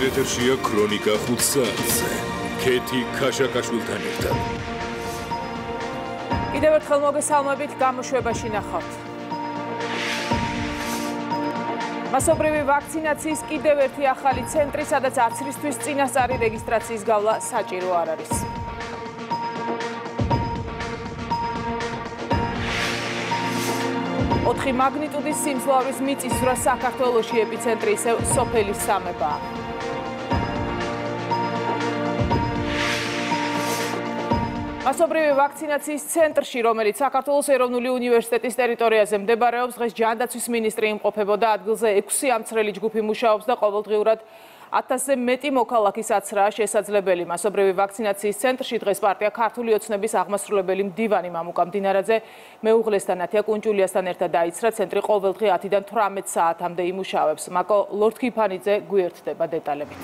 ეთერშია ქრონიკა 5 საათზე. ქეთი ქაშაკაშვილთან ერთად. კიდევ ერთხელ მოგესალმებით, გამოშვებაში ნახავთ. მასობრივი ვაქცინაციის კიდევ ერთი ახალი ცენტრი, სადაც აცრისთვის წინასწარი რეგისტრაციის გავლა საჭირო არ არის. ოთხი მაგნიტუდის სიმძლავრის მიწისძვრა საქართველოში ეპიცენტრი ისევ სოფელი სამებაა. მასობრივი ვაქცინაციის ცენტრში, რომელიც საქართველოს ეროვნული უნივერსიტეტის ტერიტორიაზე მდებარეობს, დღეს ჯანდაცვის მინისტრი იმყოფებოდა. ადგილზე 6 ამცრელი ჯგუფი მუშაობს და ყოველდღიურად 1000-ზე მეტი მოქალაქის აცრაა შესაძლებელი. მასობრივი ვაქცინაციის ცენტრში დღეს პარტია ქართული ოცნების აღმასრულებელი მდივანი მამუკა მდინარაძე მეუღლესთან ნათია კუნჭულიასთან ერთად დაიცრა. ცენტრი ყოველდღე 10-დან 18 საათამდე იმუშავებს. მაკო ლორთქიფანიძე გვერდდება დეტალებით.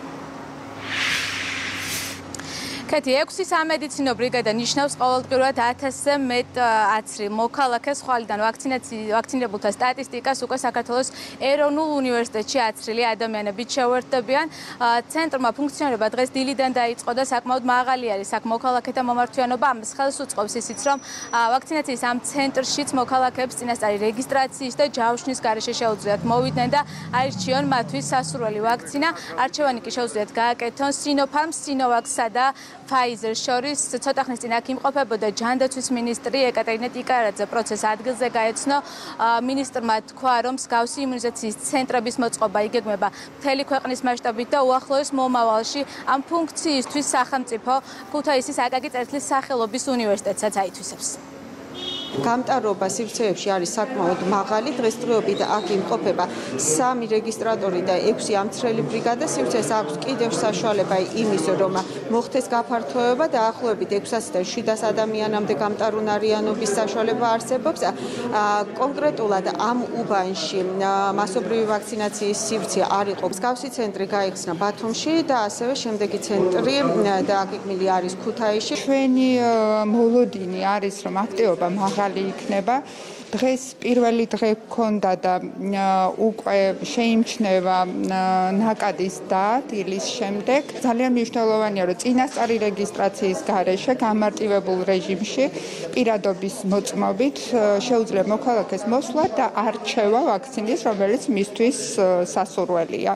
ქეთი 6 სამედიცინო ბრიგადა ნიშნავს ყოველდღიურად 1000-ზე მეტ აცრილ მოქალაქეს. ხვალიდან ვაქცინებულთა სტატისტიკას უკვე საქართველოს ეროვნულ უნივერსიტეტში აცრილი ადამიანებით შევერთდებიან. ცენტრმა ფუნქციონირება დღეს დილიდან დაიწყო და საკმაოდ მაღალი არის აქ მოქალაქეთა მომართვიანობა. ამას ხელს უწყობს ისიც, რომ ვაქცინაციის ამ ცენტრშიც მოქალაქეებს წინასწარი რეგისტრაციის და ჯავშნის გარეშე შეუძლიათ მოვიდნენ და აირჩიონ მათთვის სასურველი ვაქცინა. არჩევანი კი შეუძლიათ გააკეთონ Sinopharm, Sinovac-სა და Pfizer შორის. ცოტა ხნის წინ აქ იმყოფებოდა ჯანდაცვის მინისტრი ეკატერინე ტიკარაძე. პროცესს ადგილზე გაეცნო. მინისტრმა თქვა, რომ მსგავსი იმუნიზაციის ცენტრების მოწყობა იგეგმება მთელი ქვეყნის მასშტაბით და უახლოეს მომავალში ამ ფუნქციისთვის სახელმწიფო ქუთაისის აკაკი წერტლის სახელობის უნივერსიტეტსაც აითვისებს. გამტარობა სივრცეებში არის საკმაოდ მაღალი. დღესდღეობით აქ იმყოფება 3 რეგისტრატორი და 6 ამცრელი ბრიგადა. სივრცეს აქვს კიდევ საშუალება იმის, რომ მოხდეს გაფართოება და ახლობებით 600-დან 700 ადამიანამდე გამტარუნარიანობის საშუალება არსებობს. კონკრეტულად ამ უბანში მასობრივი ვაქცინაციის სივრცე არ იყო. მსგავსი ცენტრი გაიხსნა ბათუმში და ასევე შემდეგი ცენტრი დაგეგმილი არის ქუთაისში. ჩვენი მოლოდინი არის, რომ აქტივობა მაღალი იქნება. დღეს პირველი დღე გქონდა და უკვე შეიმჩნევა ნაკადის დილის შემდეგ. ძალიან მნიშვნელოვანია, რომ წინასწარი რეგისტრაციის გარეშე გამარტივებულ რეჟიმში პირადობის მოწმობით შეუძლია მოქალაქეს მოსვლა და არჩევა ვაქცინის, რომელიც მისთვის სასურველია.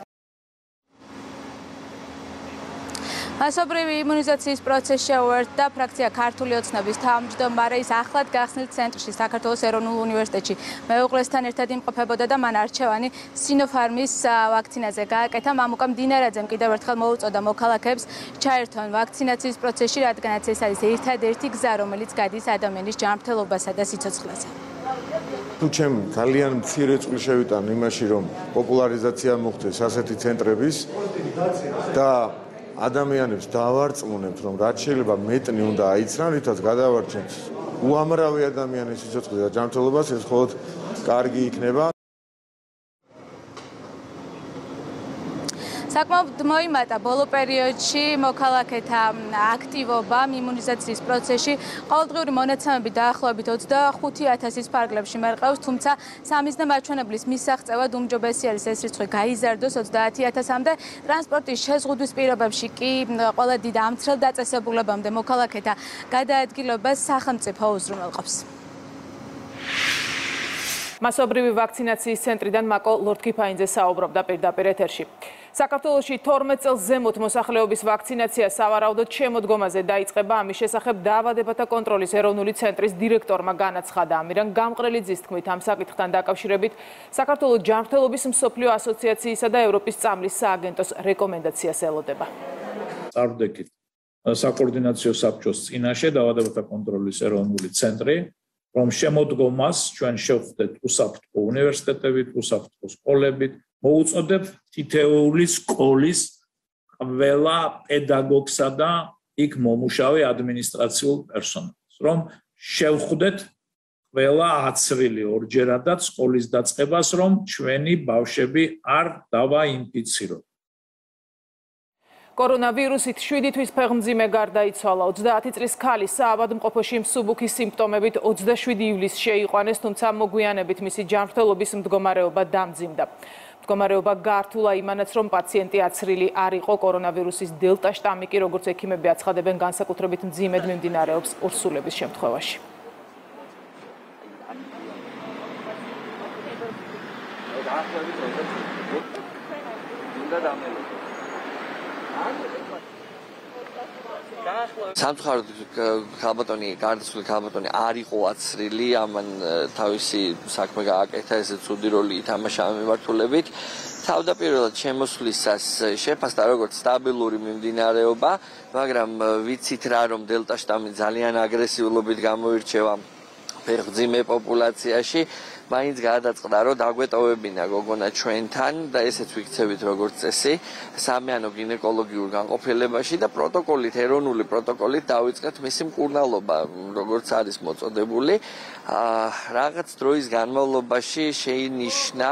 მასობრივი იმუნიზაციის პროცესს შეუერთდა ფრაქცია ქართული ოცნების თავმჯდომარე. ის ახლად გახსნილ ცენტრში საქართველოს ეროვნულ უნივერსიტეტში მეუღლესთან ერთად იმყოფებოდა და მან არჩევანი Sinopharm-ის ვაქცინაზე გააკეთა. მამუკა მდინარაძემ კიდევ ერთხელ მოუწოდა მოქალაქეებს ჩაერთონ ვაქცინაციის პროცესში, რადგანაც ეს არის ერთადერთი გზა, რომელიც გადის ადამიანის ჯანმრთელობასა და სიცოცხლეზე. თუ ჩემ ძალიან მცირე წყვილ შევიტან იმაში, რომ პოპულარიზაცია მოხდეს ასეთი ცენტრების და ადამიანებს დავარწმუნებთ, რომ რაც შეიძლება მეტნი უნდა აიცრან, რითაც გადავარჩენთ უამრავი ადამიანის სიცოცხლეს და ჯანმრთელობას, ეს მხოლოდ კარგი იქნება. საკმაოდ მოიმატა ბოლო პერიოდში მოქალაქეთა აქტივობამ იმუნიზაციის პროცესში. ყოველდღიური მონაცემები დაახლოებით 25000-ის ფარგლებში მერყევს, თუმცა სამიზნე მაჩვენებლის მისაღწევად უმჯობესი არის ეს რიცხვი გაიზარდოს 30000-მდე. ტრანსპორტის შეზღუდვის პირობებში კი ყველა დიდ ამცრელ დაწესებულებამდე მოქალაქეთა გადაადგილებას სახელმწიფო უზრუნველყოფს. მასობრივი ვაქცინაციის ცენტრიდან მაკო ლორთქიფანიძე საუბრობდა პირდაპირ ეთერში. საქართველოში 12 წელს ზემოთ მოსახლეობის ვაქცინაცია სავარაუდოდ შემოდგომაზე დაიწყება. ამის შესახებ დაავადებათა კონტროლის ეროვნული ცენტრის დირექტორმა განაცხადა. ამირან გამყრელიძის თქმით, ამ საკითხთან დაკავშირებით საქართველოს ჯანმრთელობის მსოფლიო ასოციაციისა და ევროპის წამლის სააგენტოს რეკომენდაციას ელოდება. წარვდექით საკოორდინაციო საბჭოს წინაშე დაავადებათა კონტროლის ეროვნული ცენტრი, რომ შემოდგომას ჩვენ შევხვდეთ უსაფრთხო უნივერსიტეტებით, უსაფრთხო სკოლებით, მოუწოდებ თითოეული სკოლის ყველა პედაგოგსა და იქ მომუშავე ადმინისტრაციულ პერსონალს, რომ შევხვდეთ ყველა აცრილი ორჯერადად სკოლის დაწყებას, რომ ჩვენი ბავშვები არ დავაინფიციროთ. კორონავირუსით 7 თვის ფეხმძიმე გარდაიცვალა. 30 წლის ქალი საავადმყოფოში მსუბუქის სიმპტომებით 27 ივლისს შეიყვანეს, თუმცა მოგვიანებით მისი ჯანმრთელობის მდგომარეობა დამძიმდა. მდგომარეობა გართულა იმანაც, რომ პაციენტი აცრილი არ იყო კორონავირუსის დელტა შტამი კი, როგორც ექიმები აცხადებენ, განსაკუთრებით მძიმედ მიმდინარეობს ორსულების შემთხვევაში. სამწუხაროდ გარდაცვლილი ქალბატონი არ იყო აცრილი, ამან თავისი საქმე გააკეთა, ესე ცუდი როლი ითამაშა ამ მიმართულებით. თავდაპირველად შემოსვლისას შეფასდა როგორც სტაბილური მიმდინარეობა, მაგრამ ვიცით რა, რომ დელტა შტამი ძალიან აგრესიულობით გამოირჩევა ფეხმძიმე პოპულაციაში, მაინც გადაწყდა, რომ დაგვეტოვებინა გოგონა ჩვენთან და ესეც ვიქცევით როგორც წესი, სამიანო გინეკოლოგიურ განყოფილებაში და პროტოკოლით, ეროვნული პროტოკოლით დავიწყეთ მისი მკურნალობა, როგორც არის მოწოდებული. რაღაც დროის განმავლობაში შეინიშნა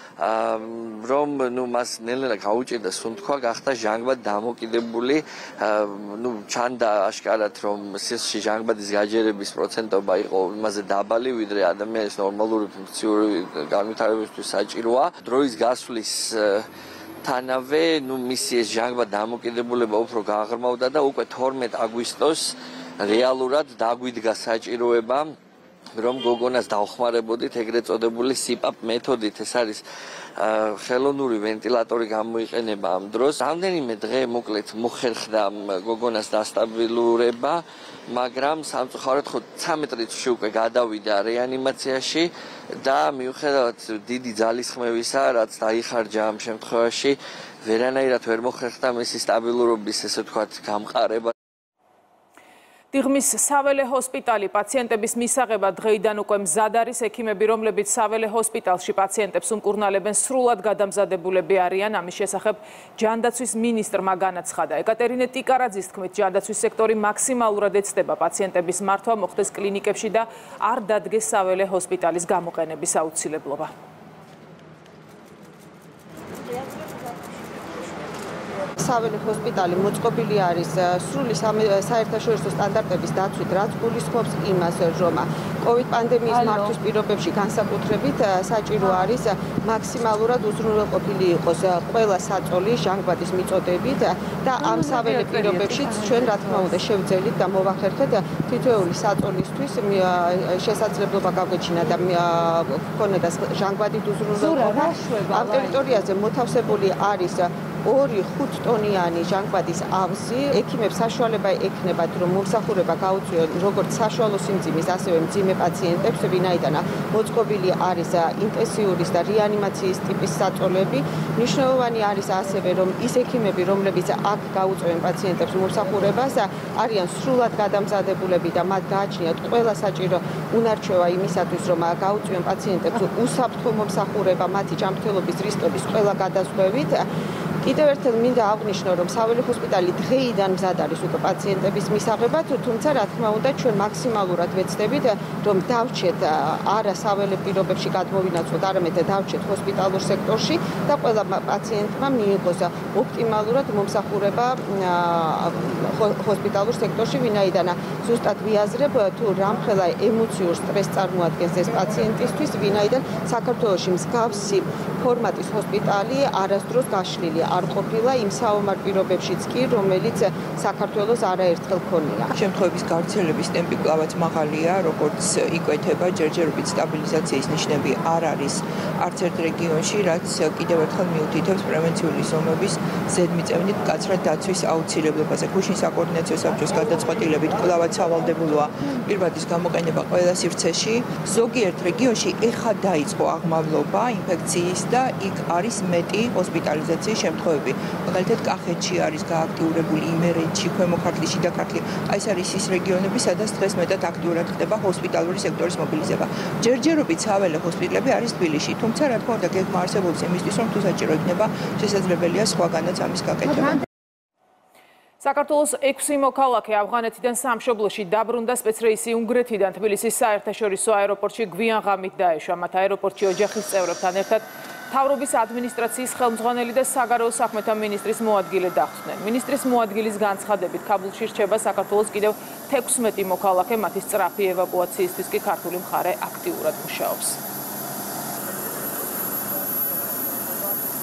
რომ მას ნელ-ნელა გაუჭირდა სუნთქვა, გახდა ჟანგბად დამოკიდებული, ჩანდა აშკარად, რომ სისხლში ჟანგბადის გაჯერების პროცენტობა იყო იმაზე დაბალი, ვიდრე ადამიანის ნორმალური ფუნქციური განვითარებისთვის საჭიროა. დროის გასვლის თანავე, მისი ეს ჟანგბად დამოკიდებულება უფრო გააღრმავდა და უკვე 12 აგვისტოს რეალურად დაგვიდგა საჭიროება, რომ გოგონას დავხმარებოდით ეგრეთ წოდებული CPAP მეთოდით. ეს არის ხელოვნური ვენტილატორი გამოიყენება ამ დროს. რამდენიმე დღე მოკლედ მოხერხდა გოგონას დასტაბილურება, მაგრამ სამწუხაროდ 13 წუთში უკვე გადავიდა რეანიმაციაში და მიუხედავად დიდი ძალისხმევისა, რაც დაიხარჯა ამ შემთხვევაში, ვერანაირად ვერ მოხერხდა მისი სტაბილურობის, ესე ვთქვათ, გამყარება. დიღმის საველე ჰოსპიტალი პაციენტების მისაღებად დღეიდან უკვე მზად არის. ექიმები, რომლებიც საველე ჰოსპიტალში პაციენტებს უმკურნალებენ, სრულად გადამზადებულები არიან. ამის შესახებ ჯანდაცვის მინისტრმა განაცხადა. ეკატერინე ტიკარაძის თქმით, ჯანდაცვის სექტორი მაქსიმალურად ეცდება პაციენტების მართვა, მოხდეს კლინიკებში და არ დადგეს საველე ჰოსპიტალის გამოყენების აუცილებლობა. საველე ჰოსპიტალი მოწყობილი არის სრული საერთაშორისო სტანდარტების დაცვით, რაც გულისხმობს იმას, რომ COVID პანდემიის მართვის პირობებში განსაკუთრებით საჭირო არის მაქსიმალურად უზრუნველყოფილი იყოს ყველა საწოლი ჟანგბადის მიწოდებით და ამ საველე პირობებშიც ჩვენ რა თქმა უნდა შევძელით და მოვახერხეთ თითოეული საწოლისთვის შესაძლებლობა გაგვეჩინა და ქონოდა ჟანგბადით უზრუნველყოფა. ამ ტერიტორიაზე მოთავსებული არის 2-5 ტონიანი ჟანგბადის ავზი. ექიმებს საშუალება ექნებათ, რომ მომსახურება გაუწიონ როგორც საშუალო სიმძიმის, ასევე მძიმე პაციენტებს, ვინაიდან მოწყობილი არის ინტენსიური და რეანიმაციის ტიპის საწოლები. მნიშვნელოვანი არის ასევე, რომ ის ექიმები, რომლებიც აქ გაუწევენ პაციენტებს მომსახურებას, არიან სრულად გადამზადებულები და მათ გააჩნიათ ყველა საჭირო უნარჩვევა იმისათვის, რომ გაუწვიონ პაციენტებს უსაფრთხო მომსახურება, მათი ჯანმრთელობის რისკების ყველა გადაზღვევით. კიდევ ერთხელ მინდა აღვნიშნო, რომ საველე ჰოსპიტალი დღეიდან მზად არის უკვე პაციენტების მისაღებად, თუმცა რა თქმა უნდა ჩვენ მაქსიმალურად ვეცდებით, რომ დავჩეთ არა საველე პირობებში გადმოვინაცვლოთ, არამედ დავჩეთ ჰოსპიტალურ სექტორში და ყველა პაციენტმა მიიღოს ოპტიმალურად მომსახურება ჰოსპიტალურ სექტორში, ვინაიდან ზუსტად ვიაზრებ თუ რამხელა ემოციურ სტრესს წარმოადგენს ეს პაციენტისთვის, ვინაიდან საქართველოში მსგავსი ფორმატის ჰოსპიტალი არასდროს გაშლილი არ ყოფილა იმ საომარ პირობებშიც კი, რომელიც საქართველოს არაერთხელ ქონია. შემთხვევების გავრცელების ტემპი კვლავაც მაღალია, როგორც იკვეთება, ჯერჯერობით სტაბილიზაციის ნიშნები არ არის არც ერთ რეგიონში, რაც კიდევ ერთხელ მიუთითებს პრევენციული ზომების ზედმიწევნით მკაცრად დაცვის აუცილებლობაზე. გუშინ საკოორდინაციო საბჭოს გადაწყვეტილებით კვლავაც სავალდებულოა პირბადის გამოყენება ყველა სივრცეში. ზოგიერთ რეგიონში ეხა დაიწყო აღმავლობა ინფექციის და იქ არის მეტი ჰოსპიტალიზაციის შემთხვევები. მაგალითად, კახეთში არის გააქტიურებული, იმერეთში, ქვემო ქართლში და ქართლი. ეს არის ის რეგიონები, სადაც დღეს მეტად აქტიურად ხდება ჰოსპიტალური სექტორის მობილიზება. ჯერჯერობით საველე ჰოსპიტალები არის თბილისში, თუმცა რა თქმა უნდა გეგმა არსებობს იმისთვის, რომ თუ საჭირო იქნება, შესაძლებელია სხვაგანაც ამის გაკეთება. საქართველოს 6 მოქალაქე ავღანეთიდან სამშობლოში დაბრუნდა სპეცრეისი უნგრეთიდან თბილისის საერთაშორისო აეროპორტში გვიან ღამით დაეშვა. მათ აეროპორტში ოჯახის წევრებთან ერთად მთავრობის ადმინისტრაციის ხელმძღვანელი და საგარეო საქმეთა მინისტრის მოადგილე დახვდნენ. მინისტრის მოადგილის განცხადებით, ქაბულში რჩება საქართველოს კიდევ 16 მოქალაქე, მათი სწრაფი ევაკუაციისთვის კი ქართული მხარე აქტიურად მუშაობს.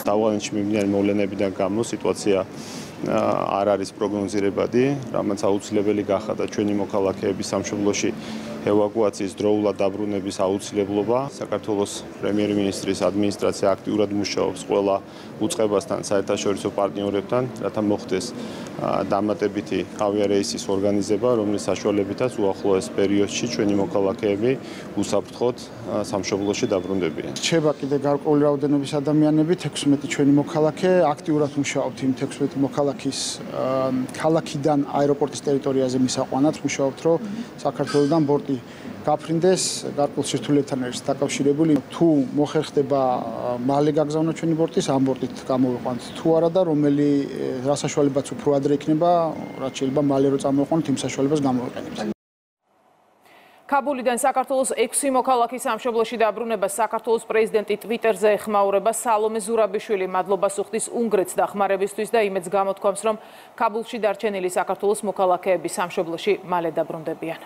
ავღანეთში მიმდინარე მოვლენებიდან გამო სიტუაცია არ არის პროგნოზირებადი, რამაც აუცილებელი გახადა ჩვენი მოქალაქეების სამშობლოში ევაკუაციის დროულად დაბრუნების აუცილებლობა. საქართველოს პრემიერ-მინისტრის ადმინისტრაცია აქტიურად მუშაობს ყველა უწყებასთან, საერთაშორისო პარტნიორებთან, რათა მოხდეს დამატებითი ავიარეისის ორგანიზება, რომლის საშუალებითაც უახლოეს პერიოდში ჩვენი მოქალაქეები უსაფრთხოდ სამშობლოში დაბრუნდებიან. რჩება კიდე გარკვეული რაოდენობის ადამიანები, 16 ჩვენი მოქალაქე, აქტიურად მუშაობთ იმ 16 მოქალაქის ქალაქიდან აეროპორტის ტერიტორიაზე მისაყვანად, მუშაობთ, რომ საქართველოსთან ბორტი გაფრინდეს გარკვეულ სირთულეებთან არის დაკავშირებული. თუ მოხერხდება მალე გაგზავნა ჩვენი ბორტის, ამ ბორტით გამოვიყვანთ თუ არა და რომელი რა საშუალებაც უფრო ადრე იქნება, რაც შეიძლება მალე რო წამოვიყვანოთ, იმ საშუალებას გამოვიყენებთ. ქაბულიდან საქართველოს 6 მოქალაქის სამშობლოში დაბრუნებას საქართველოს პრეზიდენტი ტვიტერზე ეხმაურება. სალომე ზურაბიშვილი მადლობას უხდის უნგრეთს დახმარებისთვის და იმედს გამოთქვამს, რომ ქაბულში დარჩენილი საქართველოს მოქალაქეები სამშობლოში მალე დაბრუნდებიან.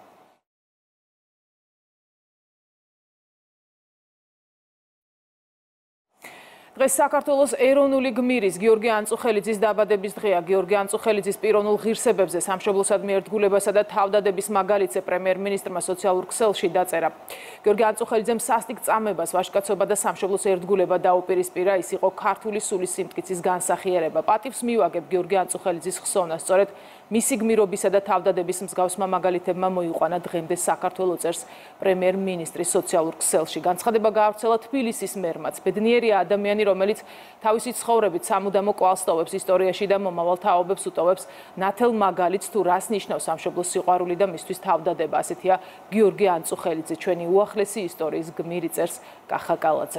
დღეს საქართველოს ეროვნული გმირის გიორგი ანწუხელიძის დაბადების დღეა. გიორგი ანწუხელიძის პიროვნულ ღირსებებზე სამშობლოსადმი ერთგულებასა და თავდადების მაგალითზე პრემიერ-მინისტრმა სოციალურ ქსელში დაწერა. გიორგი ანწუხელიძემ სასტიკ წამებას, ვაჟკაცობა და სამშობლოს ერთგულება დაუპირისპირა. ის იყო ქართული სულის სიმტკიცის განსახიერება. პატივს მივაგებ გიორგი ანწუხელიძის ხსოვნას. სწორედ მისი გმირობისა და თავდადების მსგავსმა მაგალითებმა მოიყვანა დღემდე საქართველოს წერს პრემიერ-მინისტრის სოციალურ ქსელში. განცხადება გაავრცელა თბილისის მერმაც. ბედნიერია ადამიანი, რომელიც თავისი ცხოვრებით სამუდამო კვალს ტოვებს ისტორიაში და მომავალ თაობებს უტოვებს. ნათელ მაგალითს თუ რას ნიშნავს სამშობლოს სიყვარული და მისთვის თავდადება. ასეთია გიორგი ანწუხელიძე, ჩვენი უახლესი ისტორიის გმირი, წერს კახა კალაძე.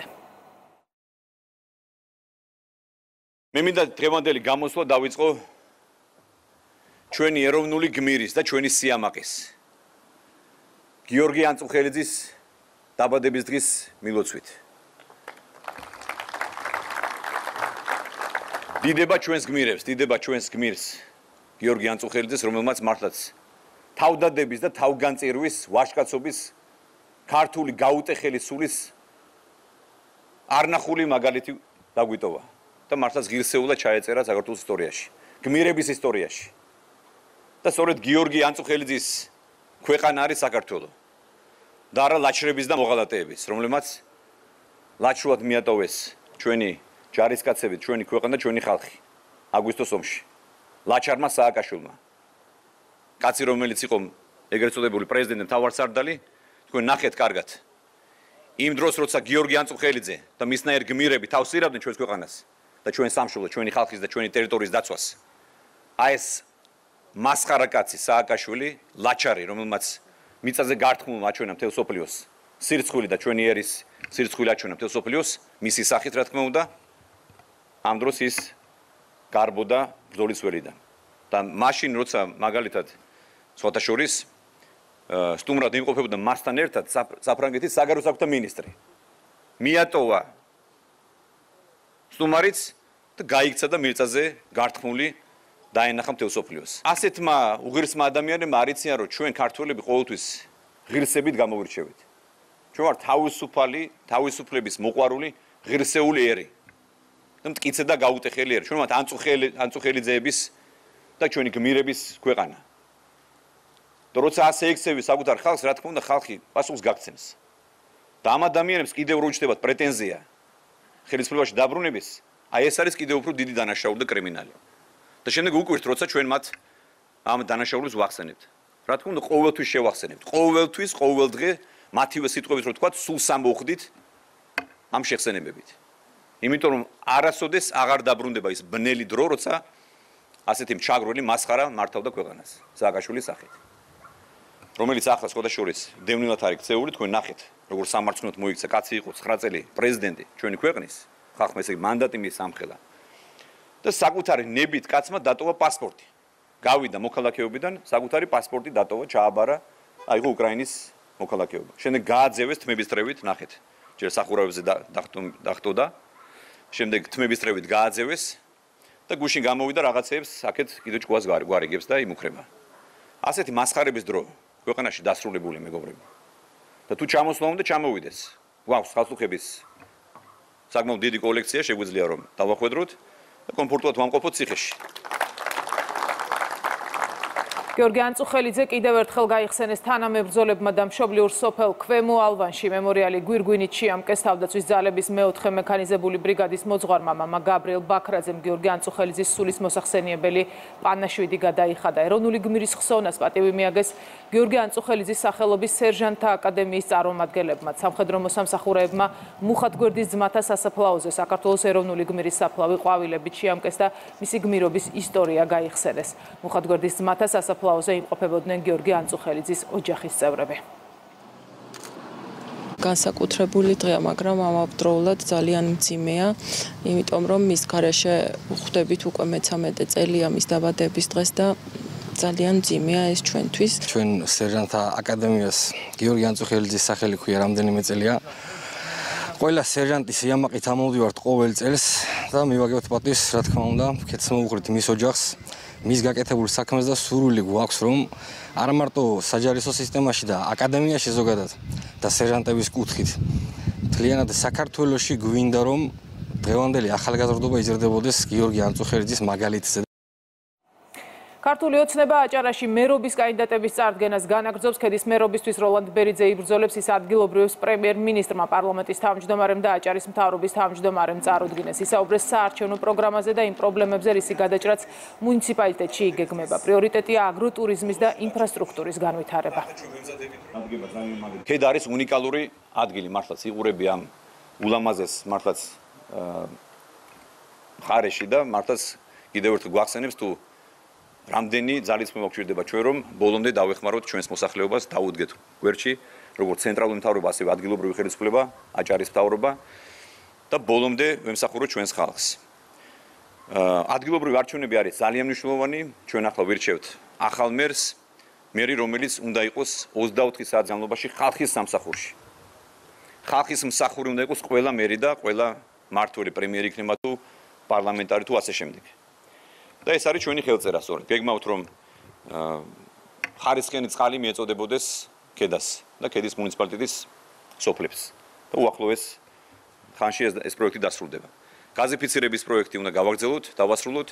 მე მინდა დღევანდელი გამოსვლა დავიწყო ჩვენი ეროვნული გმირის და ჩვენი სიამაყის გიორგი ანწუხელიძის დაბადების დღის მილოცვით. დიდება ჩვენს გმირებს, დიდება ჩვენს გმირს გიორგი ანწუხელიძეს, რომელმაც მართლაც თავდადების და თავგანწირვის, ვაჟკაცობის, ქართული გაუტეხელი სულის არნახული მაგალითი დაგვიტოვა და მართლაც ღირსეულად ჩაეწერა საქართველოს ისტორიაში, გმირების ისტორიაში. და სწორედ გიორგი ანწუხელიძის ქვეყანა არის საქართველო. და არა ლაჩრების და მოღალატეების, რომლებმაც ლაჩრულად მიატოვეს ჩვენი ჯარისკაცებით, ჩვენი ქვეყანა, ჩვენი ხალხი. აგვისტოს ომში. ლაჩარმა სააკაშვილმა. კაცი, რომელიც იყო ეგრეთ წოდებული პრეზიდენტი მთავარსარდალი, თქვენ ნახეთ კარგად. იმ დროს, როცა გიორგი ანწუხელიძე და მისნაირ გმირები თავს ირავდნენ ჩვენს ქვეყანას და ჩვენ სამშობლოს, ჩვენი ხალხის და ჩვენი ტერიტორიის დაცვას. აი ეს მასხარა კაცი სააკაშვილი, ლაჩარი, რომელმაც მიწაზე გართმულმა აჩვენა მთელ სოფლიოს სირცხვილი და ჩვენი ერის სირცხვილი აჩვენა მთელ სოფლიოს, მისი სახით რა თქმა უნდა, ამ დროს ის გარბოდა ბრძოლის ველიდან. და მაშინ როცა მაგალითად სხვათა შორის სტუმრად იმყოფებოდა მასთან ერთად საფრანგეთის საგარეო საქმეთა მინისტრი. მიატოვა სტუმარიც და გაიქცა და მიწაზე გართმული დაენახა მთელ სოფლიოს. ასეთმა უღირსმა ადამიანებმა არიციან, რომ ჩვენ ქართველები ყოველთვის ღირსებით გამოირჩევით. ჩვენ ვართ თავისუფალი, თავისუფლების მოყვარული, ღირსეული ერი. და მტკიცე და გაუტეხელი ერი. ჩვენ ვართ ანწუხელიძეების და ჩვენი გმირების ქვეყანა. და როცა ასე ექცევი საკუთარ ხალხს, რა თქმა უნდა, ხალხი პასუხს გაგცემს. და ამ ადამიანებს კიდევ რო უჩნდებათ პრეტენზია ხელისუფლებაში დაბრუნების, აი ეს არის კიდევ უფრო დიდი დანაშაული და კრიმინალი. და შემდეგ უკვირთ, როცა ჩვენ მათ ამ დანაშაულებს ვახსენებთ. რა თქმა უნდა, ყოველთვის შევახსენებთ. ყოველთვის, ყოველ დღე მათივე სიტყვებით რო თქვა, სულ სამოხდით ამ შეხსენებებით. იმიტომ რომ არასოდეს აღარ დაბრუნდება ის ბნელი დრო, როცა ასეთი მჩაგრული მასხარა მართავდა ქვეყანას სააკაშვილის სახით. რომელიც ახლა სხვათა შორის დევნილად არის ქცეული, თქვენ ნახეთ, როგორ სამარცნოთ მოიქცა, კაცი იყო 9 წელი პრეზიდენტი ჩვენი ქვეყნის, ხალხმა ესე მანდატი მიესამხელა. და საკუთარი ნებით კაცმა დატოვა პასპორტი. გავიდა მოქალაქეობიდან, საკუთარი პასპორტი დატოვა, ჩააბარა, აიღო უკრაინის მოქალაქეობა. შემდეგ გააძევეს თმების წრევით, ნახეთ. ჯერ სახურავებზე დახტოდა, შემდეგ თმების წრევით გააძევეს და გუშინ გამოვიდა რაღაცეებს, აქეთ კიდე ჭკუას გვარიგებს და იმუქრება. ასეთი მასხარების დრო ქვეყანაში დასრულებული, მეგობრებო. და თუ ჩამოსვლა უნდა ჩამოვიდეს. გვაქვს ხალხების საკმაოდ დიდი კოლექცია შეგვიძლია რომ დავახვედროთ და კომფორტულად ვამყოფოთ ციხეში. გიორგი ანწუხელიძე კიდევ ერთხელ გაიხსენეს თანამებრძოლებმა და მშობლიურ სოფელ ქვემო ალვანში მემორიალი გვირგვინით შეამკეს თავდაცვის ძალების მეოთხე მექანიზებული ბრიგადის მოძღვარმა მამა გაბრიელ ბაქრაძემ გიორგი ანწუხელიძის სულის მოსახსენიებელი პანაშვიდი გადაიხადა. ეროვნული გმირის ხსოვნას პატივი მიაგეს გიორგი ანწუხელიძის სახელობის სერჟანტთა აკადემიის წარმომადგენლებმა. სამხედრო მოსამსახურეებმა მუხათგვერდის ძმათა სასაფლაოზე საქართველოს ეროვნული გმირის საფლავი ყვავილებით შეამკეს და მისი გმირობის ისტორია გაიხსენეს. მუხათგვერდის ძმათა სასაფლაოზე იმყოფებოდნენ გიორგი ანწუხელიძის ოჯახის წევრები. განსაკუთრებული დღეა, მაგრამ ამავდროულად ძალიან მძიმეა, იმიტომ რომ მის გარეშე ხვდებით უკვე მე-13 წელია მის დაბადების დღეს და ძალიან მძიმეა ეს ჩვენთვის. ჩვენ სერჟანტთა აკადემიას გიორგი ანწუხელიძის სახელი ქვია რამდენიმე წელია. ყველა სერჟანტის იამაყით ამოვდივართ ყოველ წელს და მივაგებთ პატივს, რა თქმა უნდა, ქეთს მოუხდით მის ოჯახს, მის გაკეთებულ საქმეს და სურვილი გვაქვს რომ არა მარტო საჯარისო სისტემაში და აკადემიაში ზოგადად და სერჟანტების კუთხით მთლიანად საქართველოში გვინდა რომ დღევანდელი ახალგაზრდობა იზრდებოდეს გიორგი ანწუხელიძის მაგალითზე. ქართული ოცნება აჭარაში მერობის კანდიდატების წარდგენას განაგრძობს. ქედის მერობისთვის როლანდ ბერიძე იბრძოლებს, ის ადგილობრივებს პრემიერ-მინისტრმა, პარლამენტის თავმჯდომარემ და აჭარის მთავრობის თავმჯდომარემ წარუდგინეს. ისაუბრეს საარჩევნო პროგრამაზე და იმ პრობლემებზე, რისი გადაჭრაც მუნიციპალიტეტში იგეგმება. პრიორიტეტია აგროტურიზმის და ინფრასტრუქტურის განვითარება. ქედი არის უნიკალური ადგილი, მართლაც იყურები ამ ულამაზეს მართლაც მხარეში და მართლაც კიდევ ერთხელ გვახსენებს თუ რამდენი ძალისხმევა გვჭირდება ჩვენ რომ ბოლომდე დავეხმაროთ ჩვენს მოსახლეობას, დაუდგეთ გვერდში, როგორც ცენტრალური მთავრობა, ასევე ადგილობრივი ხელისუფლება, აჭარის მთავრობა და ბოლომდე ვემსახუროთ ჩვენს ხალხს. ადგილობრივი არჩევნები არის ძალიან მნიშვნელოვანი, ჩვენ ახლა ვირჩევთ ახალ მერს, მერი რომელიც უნდა იყოს 24 საათის განმავლობაში ხალხის სამსახურში. ხალხის მსახური უნდა იყოს ყველა მერი და ყველა მმართველი, პრემიერი იქნება თუ პარლამენტარი თუ ასე შემდეგ. და ეს არის ჩვენი ხელწერა სწორედ. გეგმავთ რომ ხარისხიანი წყალი მიეწოდებოდეს ქედას და ქედის მუნიციპალიტეტის სოფლებს. და უახლოეს ხანში ეს პროექტი დასრულდება. გაზიფიცირების პროექტი უნდა გავაგრძელოთ, დავასრულოთ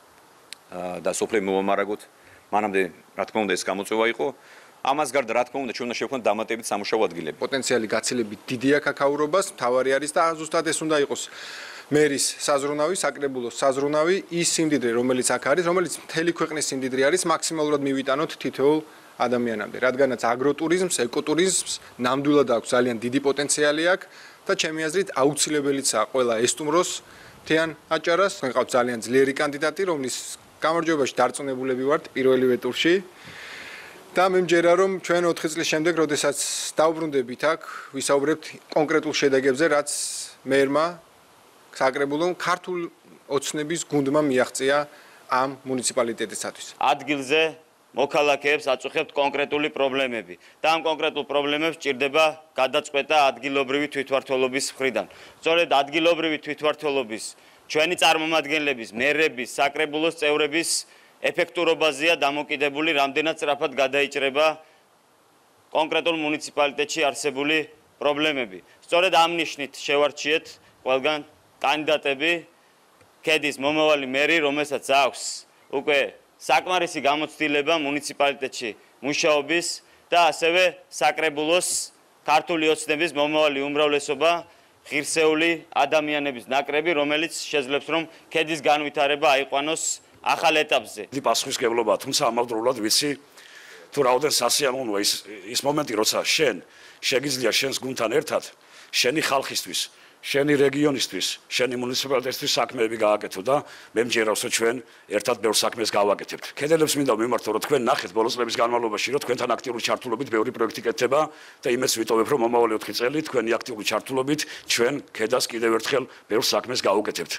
და სოფლები მოვამარაგოთ. მანამდე რა თქმა უნდა ეს გამოწვევა იყო. ამას გარდა რა თქმა უნდა ჩვენ უნდა შევქმნათ დამატებით სამუშაო ადგილები. პოტენციალი გაცილებით დიდია ქაქაურობას, მთავარი არის და ზუსტად ეს უნდა იყოს მერის საზრუნავი, საკრებულოს საზრუნავი, ის სიმდიდრე, რომელიც აქ არის, რომელიც მთელი ქვეყნის სიმდიდრე არის, მაქსიმალურად მივიტანოთ თითოეულ ადამიანამდე. რადგანაც აგროტურიზმს, ეკოტურიზმს ნამდვილად აქვს ძალიან დიდი პოტენციალი აქ და ჩემი აზრით აუცილებელიცაა ყველა ესტუმროს მთიან აჭარას. გვყავს ძალიან ძლიერი კანდიდატი, რომლის გამარჯვებაში დარწმუნებულები ვართ პირველივე ტურში. და მე მჯერა რომ ჩვენ 4 წლის შემდეგ, როდესაც დავბრუნდებით აქ, ვისაუბრებთ კონკრეტულ შედეგებზე, რაც მერმა საკრებულომ ქართულ ოცნების გუნდმა მიაღწია ამ მუნიციპალიტეტისათვის. ადგილზე მოქალაქეებს აწუხებთ კონკრეტული პრობლემები და ამ კონკრეტულ პრობლემებს ჭირდება გადაწყვეტა ადგილობრივი თვითმმართველობის მხრიდან. სწორედ ადგილობრივი თვითმმართველობის ჩვენი წარმომადგენლების, მერების, საკრებულოს წევრების ეფექტურობაზეა დამოკიდებული, რამდენად სწრაფად გადაიჭრება კონკრეტულ მუნიციპალიტეტში არსებული პრობლემები. სწორედ ამ ნიშნით შევარჩიეთ ყველგან კანდიდატები ქედის მომავალი მერი, რომელსაც აქვს უკვე საკმარისი გამოცდილება მუნიციპალიტეტში მუშაობის და ასევე საკრებულოს ქართული ოცნების მომავალი უმრავლესობა ღირსეული ადამიანების ნაკრები, რომელიც შეძლებს რომ ქედის განვითარება აიყვანოს ახალ ეტაპზე. დიდი პასუხისმგებლობა, თუმცა ამავდროულად ვიცი თუ რაოდენ სასიამოვნოა ის მომენტი, როცა შენ შეგიძლია შენს გუნდთან ერთად შენი ხალხისთვის, შენი რეგიონისთვის, შენი მუნიციპალიტეტისთვის საქმეები გააკეთო და მე მჯერავს რომ ჩვენ ერთად ბევრ საქმეს გავაკეთებთ. ქედელებს მინდა ვიმართო რომ თქვენ ნახეთ ბოლო წლების განმავლობაში რომ თქვენთან აქტიური ჩართულობით ბევრი პროექტი კეთდება და იმედს ვიტოვებ რომ მომავალი 4 წელი თქვენი აქტიური ჩართულობით ჩვენ ქედას კიდევ ერთხელ ბევრ საქმეს გავუკეთებთ.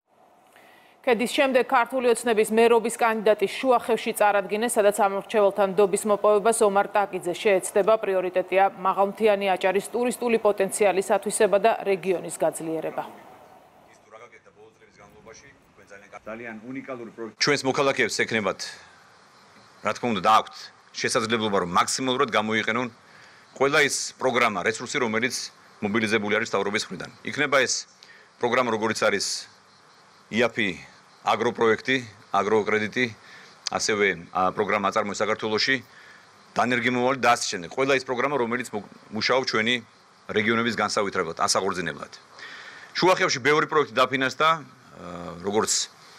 ქედის შემდეგ ქართული ოცნების მერობის კანდიდატი შუახევში წარადგინეს, სადაც ამორჩეველთან დობის მოპოვებას ომარ ტაკიძე შეეცდება. პრიორიტეტია მაღალმთიანი აჭარის ტურისტული პოტენციალის ათვისება და რეგიონის გაძლიერება. ძალიან უნიკალური პროექტი. ჩვენს მოქალაქეებს ექნებათ, რა თქმა უნდა, დააქვთ შესაძლებლობა რომ მაქსიმალურად გამოიყენონ ყველა ის პროგრამა, რესურსი, რომელიც მობილიზებული არის მთავრობის მხრიდან. იქნება ეს პროგრამა როგორიც არის IAP აგროპროექტი, აგროკრედიტი, ასევე პროგრამა აწარმოებს საქართველოში დანერგიმოვალი და ასე შემდეგ. ყველა ის პროგრამა, რომელიც მუშაობს ჩვენი რეგიონების განსავითრებლად, ასაღორძინებლად. შუახევში ბევრი პროექტი დაფინანსდა, როგორც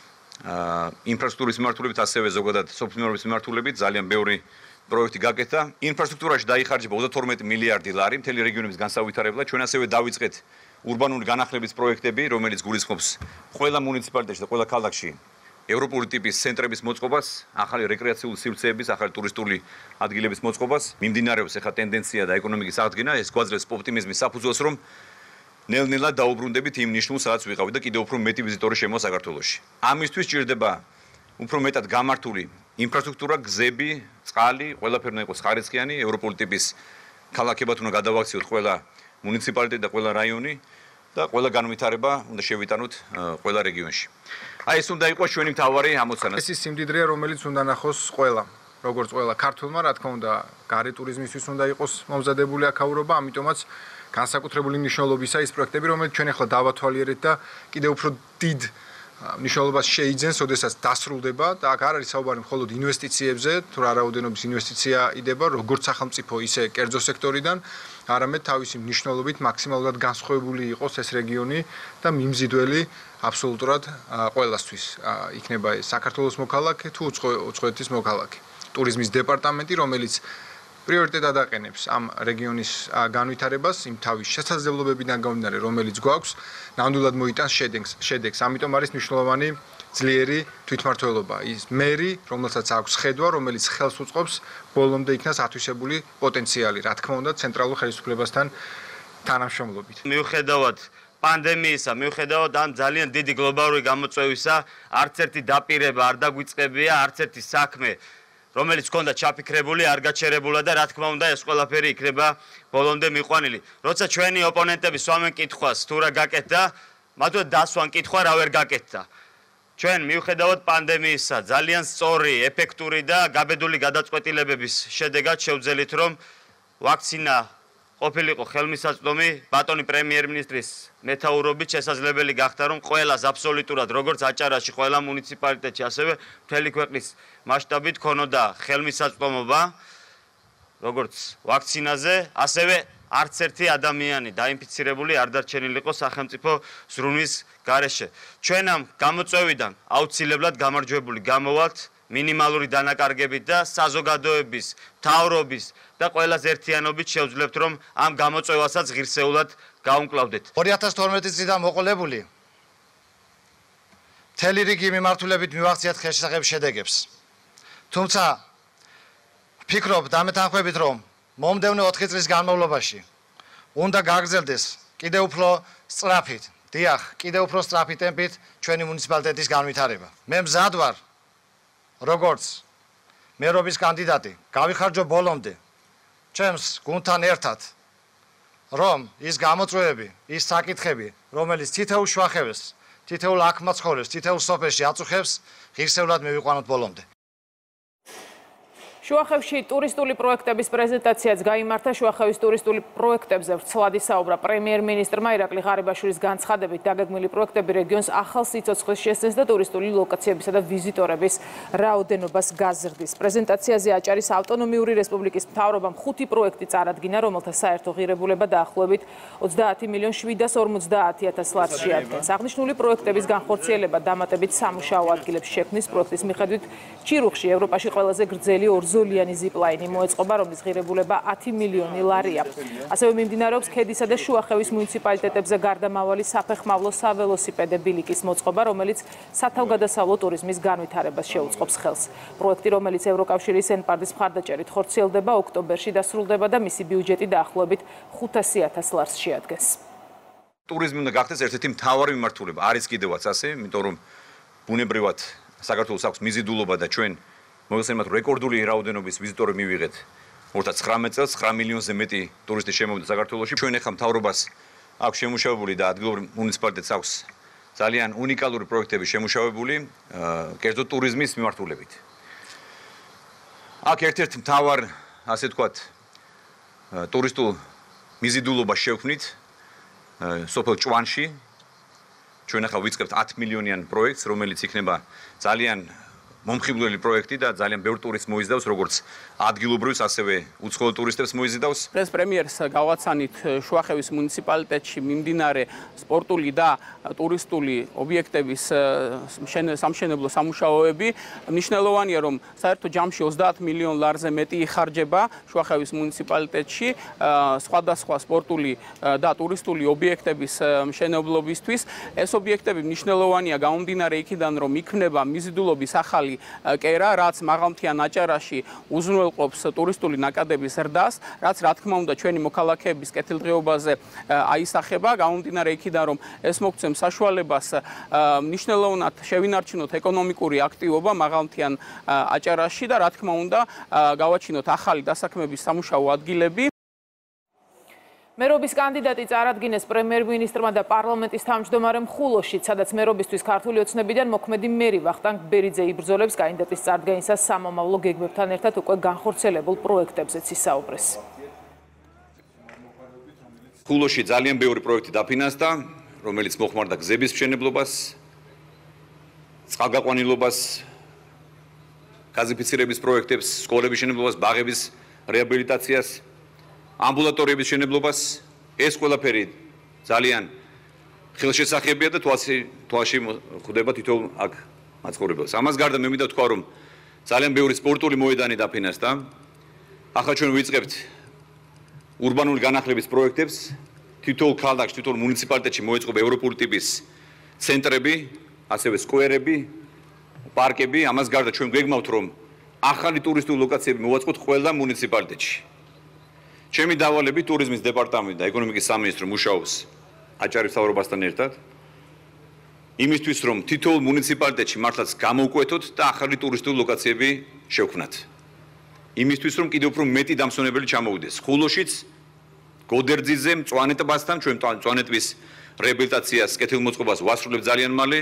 ინფრასტრუქტურის მიმართულებით, ასევე ზოგადად სოფლის მიმართულებით, ძალიან ბევრი პროექტი გაკეთდა. ინფრასტრუქტურაში დაიხარჯება 32 მილიარდი ლარი მთელი რეგიონების განსავითარებლად. ჩვენ ასევე დავიწყეთ ურბანული განახლების პროექტები, რომელიც გულისხმობს ყველა მუნიციპალიტეტში და ყველა ქალაქში ევროპული ტიპის ცენტრების მოწყობას, ახალი რეკრეაციული სივრცეების, ახალი ტურისტული ადგილების მოწყობას. მიმდინარეობს ახლა ტენდენცია და ეკონომიკის აღდგენა, ეს გვაძლევს ოპტიმიზმის საფუძველს, რომ ნელ-ნელა დაუბრუნდებით იმ ნიშნულს, სადაც ვიყავით და კიდევ უფრო მეტი ვიზიტორი შემოვა საქართველოში. ამისთვის სჭირდება უფრო მეტად გამართული ინფრასტრუქტურა, გზები, წყალი, ყველაფერი უნდა იყოს ხარისხიანი, ევროპული ტიპის ქალაქებად უნდა გადავაქციოთ ყველა მუნიციპალიტეტი და ყველა რაიონი და ყველა განვითარება უნდა შევიტანოთ ყველა რეგიონში. აი ეს უნდა იყოს ჩვენი მთავარი ამოცანა. ეს ის სიმდიდრეა, რომელიც უნდა ნახოს ყველა, როგორც ყველა ქართულმა, რა თქმა უნდა, გარე ტურიზმისთვის უნდა იყოს მომზადებული აქაურობა, ამიტომაც განსაკუთრებული მნიშვნელობისა ის პროექტები, რომელიც ჩვენ ახლა დავათვალიერეთ და კიდევ უფრო დიდ მნიშვნელობას შეიძენს, ოდესაც დასრულდება და აქ არ არის საუბარი მხოლოდ ინვესტიციებზე, თუ რა რაოდენობის ინვესტიცია იდება, როგორც სახელმწიფო, ისე კერძო სექტორიდან, არამედ თავისი მნიშვნელობით მაქსიმალურად განსხვავებული იყოს ეს რეგიონი და მიმზიდველი აბსოლუტურად ყველასთვის. იქნება ეს საქართველოს მოქალაქე თუ უცხოეთის მოქალაქე. ტურიზმის დეპარტამენტი, რომელიც პრიორიტეტად აყენებს ამ რეგიონის განვითარებას, იმ თავის შესაძლებლობებიდან გამომდინარე, რომელიც გვაქვს, ნამდვილად მოიტანს შედეგს. ამიტომ არის მნიშვნელოვანი ძლიერი თვითმმართველობა. ის მერი, რომელსაც აქვს ხედვა, რომელიც ხელს უწყობს ბოლომდე იქნას ათვისებული პოტენციალი, რა თქმა უნდა, ცენტრალურ ხელისუფლებასთან თანამშრომლობით. მიუხედავად პანდემიისა, მიუხედავად ამ ძალიან დიდი გლობალური გამოწვევისა, არც ერთი დაპირება არ დაგვიწყებია, არც ერთი საქმე რომელიც ჰქონდა ჩაფიქრებული, არ გაჩერებულა და რა თქმა უნდა ეს ყველაფერი იქნება ბოლომდე მიყვანილი. როცა ჩვენი ოპონენტები სვამენ კითხვას, თუ რა გაკეთდა, მათთვის დასვან კითხვა რა ვერ გაკეთდა. ჩვენ მიუხედავად პანდემიისა, ძალიან სწორი, ეფექტური და გაბედული გადაწყვეტილებების შედეგად შევძელით, რომ ვაქცინა ყოფილიყო ხელმისაწვდომი ბატონი პრემიერ-მინისტრის მეთაურობით შესაძლებელი გახდა, რომ ყველას აბსოლუტურად, როგორც აჭარაში, ყველა მუნიციპალიტეტში, ასევე მთელი ქვეყნის მასშტაბით ქონოდა ხელმისაწვდომობა, როგორც ვაქცინაზე, ასევე არც ერთი ადამიანი დაინფიცირებული არ დარჩენილიყო სახელმწიფო ზრუნვის გარეშე. ჩვენ ამ გამოწვევიდან აუცილებლად გამარჯვებული გამოვალთ მინიმალური დანაკარგებით და საზოგადოების, მთავრობის და ყველას ერთიანობით შევძლებთ, რომ ამ გამოწვევასაც ღირსეულად გაუმკლავდეთ. 2012 წლიდან მოყოლებული მთელი რიგი მიმართულებით მივახციეთ ხელშესახებ შედეგებს. თუმცა ვფიქრობ დამეთანხმებით, რომ მომდევნო 4 წლის განმავლობაში უნდა გაგრძელდეს კიდევ უფრო სწრაფით, დიახ, კიდევ უფრო სწრაფი ტემპით ჩვენი მუნიციპალიტეტის განვითარება. მე მზად ვარ, როგორც მერობის კანდიდატი, გავიხარჯო ბოლომდე ჩემს გუნდთან ერთად, რომ ის გამოწვევები, ის საკითხები, რომელიც თითოეულ შუახევეს, თითოეულ აქ მაცხოვრებს, თითოეულ სოფელში აწუხებს, ღირსეულად მივიყვანოთ ბოლომდე. შუახევში ტურისტული პროექტების პრეზენტაციაც გაიმართა. შუახევის ტურისტული პროექტებზე ვრცლად ისაუბრა პრემიერ-მინისტრმა ირაკლი ღარიბაშვილის განცხადებით, დაგეგმილი პროექტები რეგიონს ახალ სიცოცხლეს შესცემს და ტურისტული ლოკაციებისა და ვიზიტორების რაოდენობას გაზრდის. პრეზენტაციაზე აჭარის ავტონომიური რესპუბლიკის მთავრობამ 5 პროექტი წარადგინა, რომელთა საერთო ღირებულება დაახლოებით 30.750.000 ლარს შეადგენს. აღნიშნული პროექტების განხორციელება დამატებით სამუშაო ადგილებს შექმნის პროექტის მიხედვით ჩირუხში ევროპაში ყველაზე გრძელი ორზოლიანი ზიპლაინი მოეწყობა, რომლის ღირებულება 10 მილიონი ლარია. ასევე მიმდინარეობს ქედისა და შუახევის მუნიციპალიტეტებზე გარდამავალი საფეხმავლო საველოსიპედე ბილიკის მოწყობა, რომელიც სათავგადასავლო ტურიზმის განვითარებას შეუწყობს ხელს. პროექტი, რომელიც ევროკავშირის ენპარდის მხარდაჭერით ხორციელდება, ოქტომბერში დასრულდება და მისი ბიუჯეტი დაახლოებით 500.000 ლარს შეადგენს. ტურიზმი უნდა გახდეს ერთ-ერთი მთავარი მიმართულება. არის კიდევაც ასე, იმიტომ რომ ბუნებრივად საქართველოს აქვს მიზიდულობა და ჩვენ მოგესალმებით რეკორდული რაოდენობის ვიზიტორი მივიღეთ 2019 წელს 9 მილიონზე მეტი ტურისტი შემოვიდა საქართველოში. ჩვენ ახლა მთავრობას აქვს შემუშავებული და ადგილობრივ მუნიციპალიტეტს აქვს ძალიან უნიკალური პროექტები შემუშავებული კერძო ტურიზმის მიმართულებით. აქ ერთ-ერთი მთავარ, ასე ვთქვათ, ტურისტულ მიზიდულობას შევქმნით სოფელ ჭვანში, ჩვენ ახლა ვიწყებთ 10 მილიონიან პროექტს, რომელიც იქნება ძალიან მომხიბვლელი პროექტი და ძალიან ბევრ ტურისტს მოიზიდავს, როგორც ადგილობრივს, ასევე უცხოელ ტურისტებს მოიზიდავს. დღეს პრემიერს გავაცანით შუახევის მუნიციპალიტეტში მიმდინარე სპორტული და ტურისტული ობიექტების სამშენებლო სამუშაოები. მნიშვნელოვანია, რომ საერთო ჯამში 30 მილიონ ლარზე მეტი იხარჯება შუახევის მუნიციპალიტეტში სხვადასხვა სპორტული და ტურისტული ობიექტების მშენებლობისთვის. ეს ობიექტები მნიშვნელოვანია გამომდინარე იქიდან, რომ იქნება მიზიდულობის ახალი კერა, რაც მაღალმთიან აჭარაში უზრუნველყოფს ტურისტული ნაკადების ზრდას, რაც რა თქმა უნდა ჩვენი მოქალაქეების კეთილდღეობაზე აისახება, გამომდინარე იქიდან, რომ ეს მოგცემს საშუალებას მნიშვნელოვნად შევინარჩუნოთ ეკონომიკური აქტივობა მაღალმთიან აჭარაში და რა თქმა უნდა გავაჩინოთ ახალი დასაქმების სამუშაო ადგილები. მერობის კანდიდატი წარადგინეს პრემიერ-მინისტრმა და პარლამენტის თავმჯდომარემ ხულოში, სადაც მერობისთვის ქართული ოცნებიდან მოქმედი მერი ვახტანგ ბერიძე იბრძოლებს კანდიდატის წარდგენისას სამომავლო გეგმებთან ერთად უკვე განხორციელებულ პროექტებზეც ისაუბრეს. ხულოში ძალიან ბევრი პროექტი დაფინანსდა, რომელიც მოხმარდა გზების მშენებლობას, წყალგაყვანილობას, გაზიფიცირების პროექტებს, სკოლების მშენებლობას, ბაღების რეაბილიტაციას, ამბულატორიების მშენებლობას. ეს ყველაფერი ძალიან ხელშესახებია და თვალში ხვდება თითოეულ აქ მაცხოვრებელს. ამას გარდა მე მინდა ვთქვა, რომ ძალიან ბევრი სპორტული მოედანი დაფინანსდა. ახლა ჩვენ ვიწყებთ ურბანული განახლების პროექტებს. თითოეულ ქალაქში, თითოეულ მუნიციპალიტეტში მოეწყობა ევროპული ტიპის ცენტრები, ასევე სკვერები, პარკები. ამას გარდა ჩვენ გვეგმავთ, რომ ახალი ტურისტული ლოკაციები მოვაწყოთ ყველა მუნიციპალიტეტში. ჩემი დავალებით ტურიზმის დეპარტამენტი და ეკონომიკის სამინისტრო მუშაობს აჭარის მთავრობასთან ერთად იმისთვის, რომ თითოეულ მუნიციპალიტეტში მართლაც გამოვკვეთოთ და ახალი ტურისტული ლოკაციები შევქმნათ. იმისთვის, რომ კიდევ უფრო მეტი დამსვენებელი ჩამოვიდეს. ხულოშიც, გოდერძიზე, მწვანე ტბასთან, ჩვენ მწვანე ტბის რეაბილიტაციას, კეთილმოწყობას ვასრულებთ ძალიან მალე.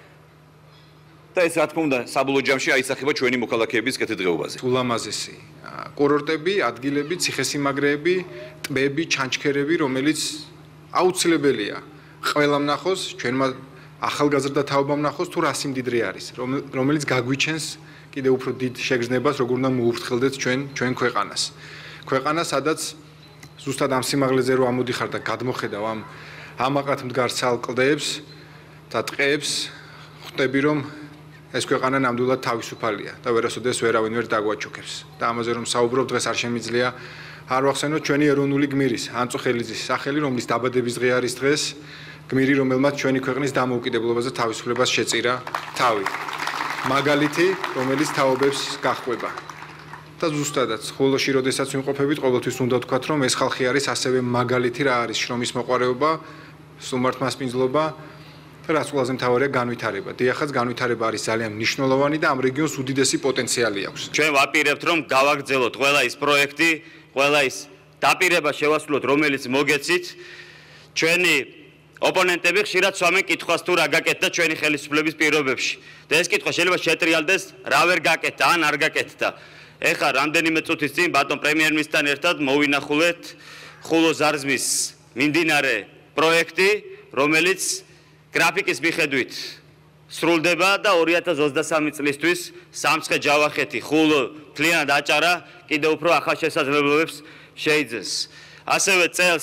და ეს რა თქმა უნდა, საბოლოო ჯამში აისახება ჩვენი მოქალაქეების კეთილდღეობაზე. ულამაზესი კურორტები, ადგილები, ციხესიმაგრეები, ტბები, ჩანჩქერები, რომელიც აუცილებელია ყველამ ნახოს, ჩვენმა ახალგაზრდა თაობამ ნახოს თუ რა სიმდიდრე არის, რომელიც გაგვიჩენს კიდევ უფრო დიდ შეგრძნებას, როგორ უნდა მოუფრთხილდეთ ჩვენ ქვეყანას. ქვეყანა, სადაც ზუსტად ამ სიმაღლეზე რო ამოდიხარ და გადმოხედავ ამ ამაყად მდგარ ცალ-კლდეებს და ტყეებს, ხვდები რომ ეს ქვეყანა ნამდვილად თავისუფალია და ვერასოდეს ვერავინ ვერ დაგვაჩუქებს. და ამაზე რომ საუბრობ, დღეს არ შემიძლია არ ვახსენოთ ჩვენი ეროვნული გმირის, ანწუხელიძის სახელი, რომლის დაბადების დღე არის დღეს, გმირი, რომელმაც ჩვენი ქვეყნის დამოუკიდებლობაზე თავისუფლებას შეწირა თავი. მაგალითი, რომელიც თაობებს გაჰყვება. და ზუსტადაც, ხოლოში როდესაც ვიმყოფებით, ყოველთვის უნდა ვთქვათ, რომ ეს ხალხი არის ასევე მაგალითი, რა არის შრომის მოყვარეობა, სტუმართმასპინძლობა. რაც ყველაზე მთავარია განვითარება. დიახაც, განვითარება არის ძალიან მნიშვნელოვანი და ამ რეგიონს უდიდესი პოტენციალი აქვს. ჩვენ ვაპირებთ, რომ გავაგრძელოთ ყველა ის პროექტი, ყველა ის დაპირება შევასრულოთ, რომელიც მოგეცით. ჩვენი ოპონენტები ხშირად სვამენ კითხვას თუ რა გაკეთდა ჩვენი ხელისუფლების პირობებში. და ეს კითხვა შეიძლება შეტრიალდეს, რა ვერ გაკეთდა ან არ გაკეთდა. ეხლა რამდენიმე წუთის წინ ბატონ პრემიერ-მინისტრთან ერთად მოვინახულეთ ხულო-ზარზმის მიმდინარე პროექტი, რომელიც გრაფიკის მიხედვით სრულდება და 2023 წლისთვის სამცხე-ჯავახეთი, ხულო, მთლიანად აჭარა კიდევ უფრო ახალ შესაძლებლობებს შეიძენს. ასევე წელს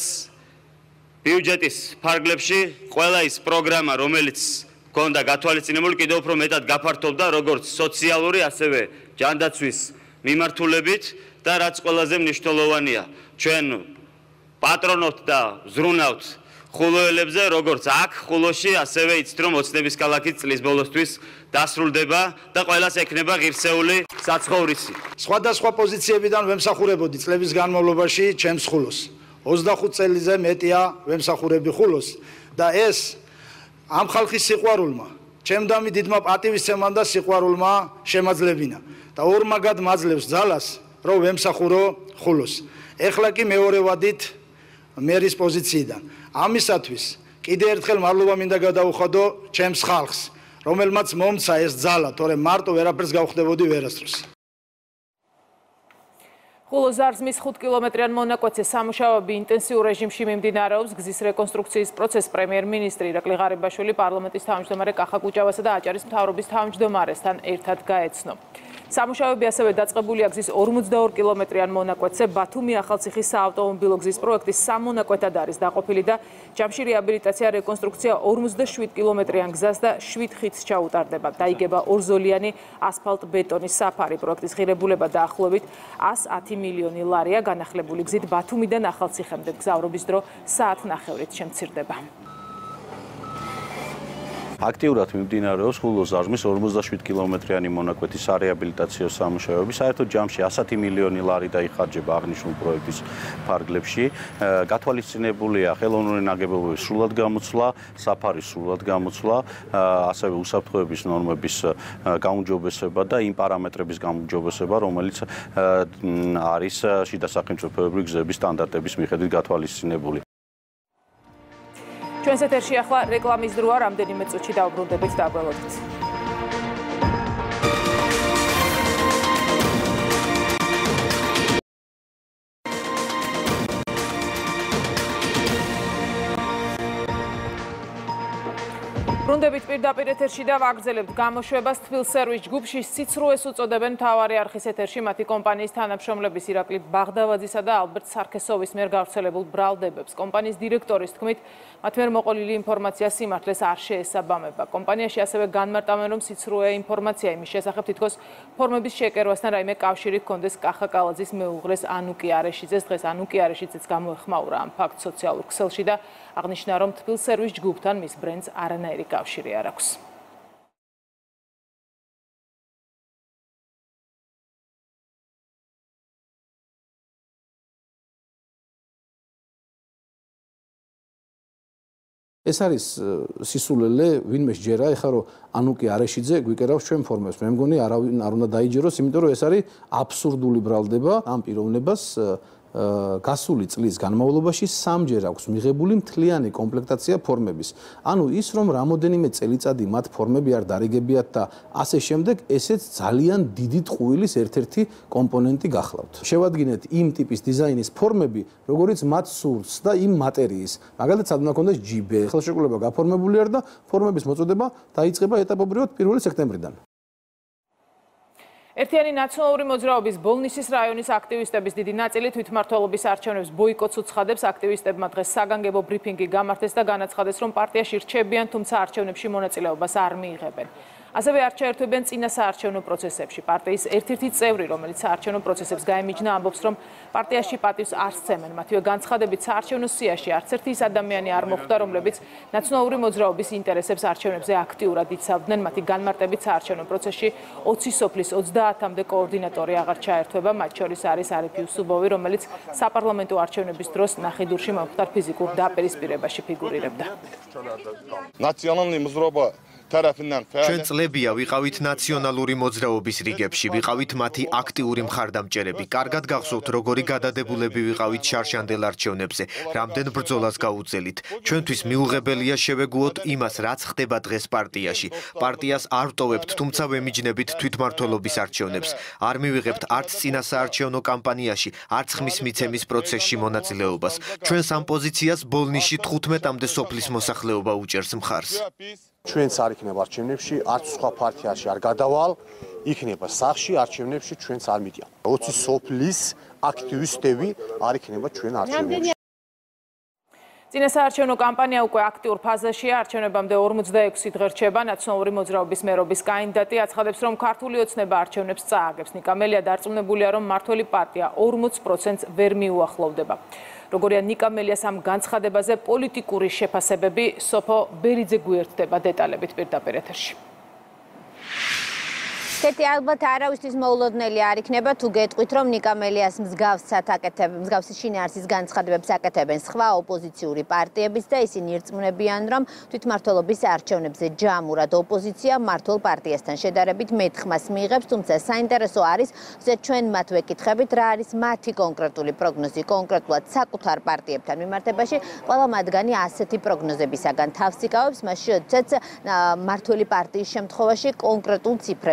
ბიუჯეტის ფარგლებში ყველა ის პროგრამა, რომელიც ჰქონდა გათვალისწინებული, კიდევ უფრო მეტად გაფართოვდა, როგორც სოციალური, ასევე ჯანდაცვის მიმართულებით და რაც ყველაზე მნიშვნელოვანია, ჩვენ პატრონობთ და ვზრუნავთ ხულოელებზე, როგორც აქ ხულოში, ასევე იცით, რომ ოცნების ქალაქი წლის ბოლოსთვის დასრულდება და ყველას ექნება ღირსეული საცხოვრისი. სხვადასხვა პოზიციებიდან ვემსახურებოდი წლების განმავლობაში ჩემს ხულოს. 25 წელიწადზე მეტია ვემსახურები ხულოს და ეს ამ ხალხის სიყვარულმა, ჩემდამი დიდმა პატივისცემამ და სიყვარულმა შემაძლებინა და ორმაგად მაძლევს ძალას, რომ ვემსახურო ხულოს. ეხლა კი მეორე ვადით მერის პოზიციიდან. ამისათვის კიდევ ერთხელ მადლობა მინდა გადაუხადო ჩემს ხალხს, რომელმაც მომცა ეს ძალა, თორემ მარტო ვერაფერს გავხდებოდი ვერასდროს. ხულოზარზმის 5 კილომეტრიან მონაკვეთზე სამუშაოები ინტენსიურ რეჟიმში მიმდინარეობს. გზის რეკონსტრუქციის პროცესს პრემიერ-მინისტრი ირაკლი ღარიბაშვილი პარლამენტის თავმჯდომარე კახა კუჭავასა და აჭარის მთავრობის თავმჯდომარესთან ერთად გაეცნო. სამუშაოები ასევე დაწყებულია გზის 42 კილომეტრიან მონაკვეთზე. ბათუმი ახალციხის საავტომობილო გზის პროექტის სამონაკვეთად არის დაყოფილი და ჯამში რეაბილიტაცია რეკონსტრუქცია 57 კილომეტრიან გზას და 7 ხიდს ჩაუტარდება. დაიგება ორზოლიანი ასფალტ-ბეტონის საფარი. პროექტის ღირებულება დაახლოებით 110 მილიონი ლარია. განახლებული გზით ბათუმიდან ახალციხემდე გზავრობის დრო საათნახევრით შემცირდება. აქტიურად მიმდინარეობს ხულოზარზმის 47 კილომეტრიანი მონაკვეთისარეაბილიტაციო სამუშაოები. საერთოდ ჯამში 110 მილიონი ლარი დაიხარჯება აღნიშნულ პროექტის ფარგლებში. გათვალისწინებულია ხელოვნური ნაგებობების სრულად გამოცვლა, საფარის სრულად გამოცვლა, ასევე უსაფრთხოების ნორმების გაუმჯობესება და იმ პარამეტრების გაუმჯობესება, რომელიც არის შიდა სახელმწიფოებრივი გზების სტანდარტების მიხედვით გათვალისწინებული. ჩვენს ეთერში ახლა რეკლამის დროა, რამდენიმე წუთში დავბრუნდებით დაგველოდეთ. ბრუნდებით პირდაპირ ეთერში და ვაგრძელებთ გამოშვებას თბილ სერვის ჯგუფში სიცრუეს უწოდებენ მთავარი არხის ეთერში მათი კომპანიის თანამშრომლების ირაკლი ბაღდავაძისა და ალბერტ სარქესოვის მიერ გავრცელებულ ბრალდებებს. კომპანიის დირექტორის თქმით, მათ მიერ მოყოლილი ინფორმაცია სიმართლეს არ შეესაბამება. კომპანიაში ასევე განმარტავენ, რომ სიცრუე ინფორმაცია იმის შესახებ თითქოს ფორმების შეკერვასთან რაიმე კავშირი ჰქონდეს კახა კალაძის მეუღლეს ანუკი არეშიძეს. დღეს ანუკი არეშიძეც გამოეხმაურა ამ ფაქტს სოციალურ ქსელში და აღნიშნა, რომ თბილ სერვის ჯგუფთან მის ბრენდს არანაირი კავშირი არ აქვს. ეს არის სისულელე, ვინმე შეჯერა, ეხლა რომ ანუკი არეშიძე გვიკერავს ჩვენ ფორმებს. მე მგონი არავინ არ უნდა დაიჯეროს, იმიტომ რომ ეს არის აბსურდული ბრალდება. ამ პიროვნებას გასული წლის განმავლობაში 3ჯერ აქვს მიღებული მთლიანი კომპლექტაცია ფორმების. ანუ ის რომ რამოდენიმე წელიწადი მათ ფორმები არ დარიგებიათ და ასე შემდეგ, ესეც ძალიან დიდი ტყუილის ერთ-ერთი კომპონენტი გახლავთ. შევადგინეთ იმ ტიპის დიზაინის ფორმები, როგორიც მათ სურს და იმ მატერიის. მაგალითად, სად უნდა ქონდეს ჯიბე, ხელშეკრულება გაფორმებული არ და ფორმების მოწოდება დაიწყება ეტაპობრივად 1 სექტემბრიდან. ერთიანი ნაციონალური მოძრაობის ბოლნისის რაიონის აქტივისტების დიდი ნაწილი თვითმმართველობის არჩევნებს ბოიკოტს უცხადებს. აქტივისტებმა დღეს საგანგებო ბრიფინგი გამართეს და განაცხადეს, რომ პარტიაში რჩებიან, თუმცა არჩევნებში მონაწილეობას არ მიიღებენ. ასევე არ ჩაერთვებიან წინა საარჩევნო პროცესებში. პარტიის ერთ-ერთი წევრი, რომელიც საარჩევნო პროცესებს გაემიჯნა, ამბობს, რომ პარტიაში პატივს არ სცემენ. მათივე განცხადებით, საარჩევნო სიაში არც ერთი ის ადამიანი არ მოხვდა, რომლებიც ნაციონალური მოძრაობის ინტერესებს არჩევნებზე აქტიურად იცავდნენ. მათი განმარტებით, საარჩევნო პროცესში 20 სოფლის 30-მდე კოორდინატორი აღარ ჩაერთვება. მათ შორის არის არიფ იუსუბოვი, რომელიც საპარლამენტო არჩევნების დროს ნახიდურში მომხდარ ფიზიკურ დაპირისპირებაში ფიგურირებდა. ნაციონალური მოძრაობა ჩვენ წლებია ვიყავით ნაციონალური მოძრაობის რიგებში, ვიყავით მათი აქტიური მხარდამჭერები. კარგად გახსოვთ, როგორი გადადებულები ვიყავით შარშანდელ არჩევნებზე, რამდენ ბრძოლას გაუძელით. ჩვენთვის მიუღებელია შევეგუოთ იმას, რაც ხდება დღეს პარტიაში. პარტიას არ ვტოვებთ, თუმცა ვემიჯნებით თვითმმართველობის არჩევნებს. არ მივიღებთ არც წინა საარჩევნო კამპანიაში, არც ხმის მიცემის პროცესში მონაწილეობას. ჩვენს ამ პოზიციას ბოლნისში 15-მდე სოფლის მოსახლეობა უჭერს მხარს. ჩვენც არ იქნება არჩევნებში, არც სხვა პარტიაში არ გადავალ, იქნება სახში არჩევნებში ჩვენც არ მიდიან. 20 სოფლის აქტივისტები არ იქნება ჩვენ არჩევნებში. წინა საარჩევნო კამპანია უკვე აქტიურ ფაზაშია. არჩევნებამდე 46 დღე რჩება. ნაციონალური მოძრაობის მერობის კანდიდატი აცხადებს, რომ ქართული ოცნება არჩევნებს წააგებს. ნიკამელია დარწმუნებულია, რომ მმართველი პარტია 40%-ს ვერ მიუახლოვდება. როგორია ნიკამელიას ამ განცხადებაზე პოლიტიკური შეფასებები, სოფო ბერიძე გვერდდება დეტალებით პირდაპირ ეთერში. კეთი ალბათ არავისთვის მოულოდნელი არ იქნება თუ გეტყვით, რომ ნიკამელიას მსგავსი შინაარსის განცხადებებს აკეთებენ სხვა ოპოზიციური პარტიებიც და ისინი ირწმუნებიან, რომ თვითმმართველობის არჩევნებზე ჯამურად ოპოზიცია მმართველ პარტიასთან შედარებით მეტ ხმას მიიღებს, თუმცა საინტერესო არის, რომ ჩვენ მათ ვეკითხებით, რა არის მათი კონკრეტული პროგნოზი კონკრეტულად საკუთარ პარტიებთან მიმართებაში. ყველა მათგანი ასეთი პროგნოზებისაგან თავს იკავებს, მასში როდესაც მმართველი პარტიის შემთხვევაში კონკრეტულ ციფრებზე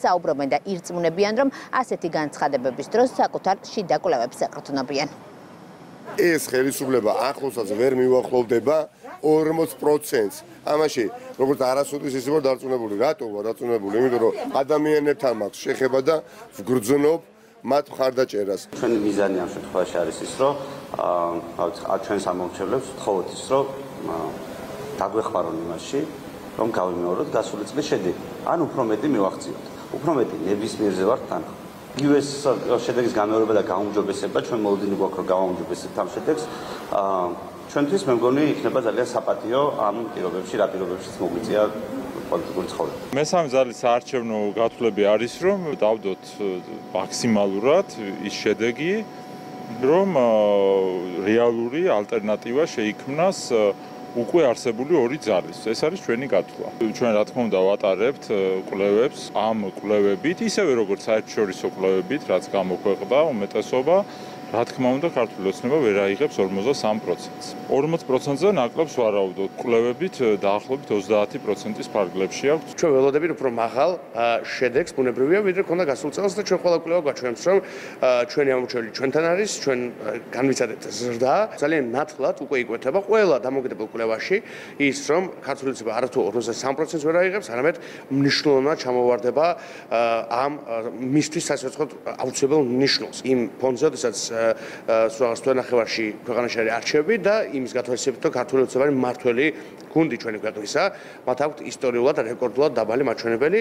საუბრობენ და ირწმუნებიან, რომ ასეთი განცხადებების დროს საკუთარ შიდა კვლევებს ეყრდნობიან. ეს ხელისუფლება ახლოსაც ვერ მივახლოვდება 40%-ს. ამაში როგორც არასოდეს ისე ვარ დარწმუნებული. რატო ვარ დარწმუნებული? იმიტომ რომ ადამიანებთან მაქვს შეხება და ვგრძნობ მათ მხარდაჭერას. ჩვენი მიზანი ამ შემთხვევაში არის ის, რომ ჩვენს ამომრჩევლებს ვთხოვოთ ის, რომ დაგვეხმარონ იმაში, რომ გავიმეოროთ გასული წლის შედეგი. ან უფრო მეტი მივახციოთ. უფრო მეტი ნებისმიერზე ვართ თანხა. US შედეგის გამეორება და გაუმჯობესება, ჩვენ მოლოდინი გვაქვს, რომ გავაუმჯობესებთ ამ შედეგს. ჩვენთვის მე მგონი იქნება ძალიან საპატიო ამ პირობებში, რა პირობებშიც მოგვიწია პოლიტიკური ცხოვრება. მესამე ძალის საარჩევნო გათვლები არის, რომ დავდოთ მაქსიმალურად ის შედეგი, რომ რეალური ალტერნატივა შეიქმნას უკვე არსებული ორი ძალის. ეს არის ჩვენი გათვლა. ჩვენ რა თქმა უნდა ვატარებთ კვლევებს, ამ კვლევებით, ისევე როგორც საერთაშორისო კვლევებით, რაც გამოქვეყნდა უმეტესობა, რა თქმა უნდა ქართული ოცნება ვერ აიღებს 43%-ს. 40%-ზე ნაკლებს ვარაუდობთ. კვლევებით დაახლოებით 30%-ის ფარგლებში აქვს. ჩვენ ველოდებით უფრო მაღალ შედეგს ბუნებრივია, ვიდრე ქონდა გასულ წელს და ჩვენ ყველა კვლევა გვაჩვენებს, რომ ჩვენი ამომრჩეველი ჩვენთან არის, ჩვენ განვიცადეთ ზრდა, ძალიან ნათლად უკვე იკვეთება ყველა დამოკიდებულ კვლევაში ის, რომ ქართული ოცნება არათუ 43%-ს ვერ აიღებს, არამედ მნიშვნელოვნად ჩამოვარდება ამ მისთვის სასიცოცხლოდ აუცილებელ ნიშნულს. იმ ფონზე, როდესაც სულ თვენახევარში ქვეყანაში არის არჩევები და იმის გათვალისწინებით, რომ ქართული ოცნება არის მმართველი გუნდი ჩვენი ქვეყნისა, მათ აქვთ ისტორიულად და რეკორდულად დაბალი მაჩვენებელი.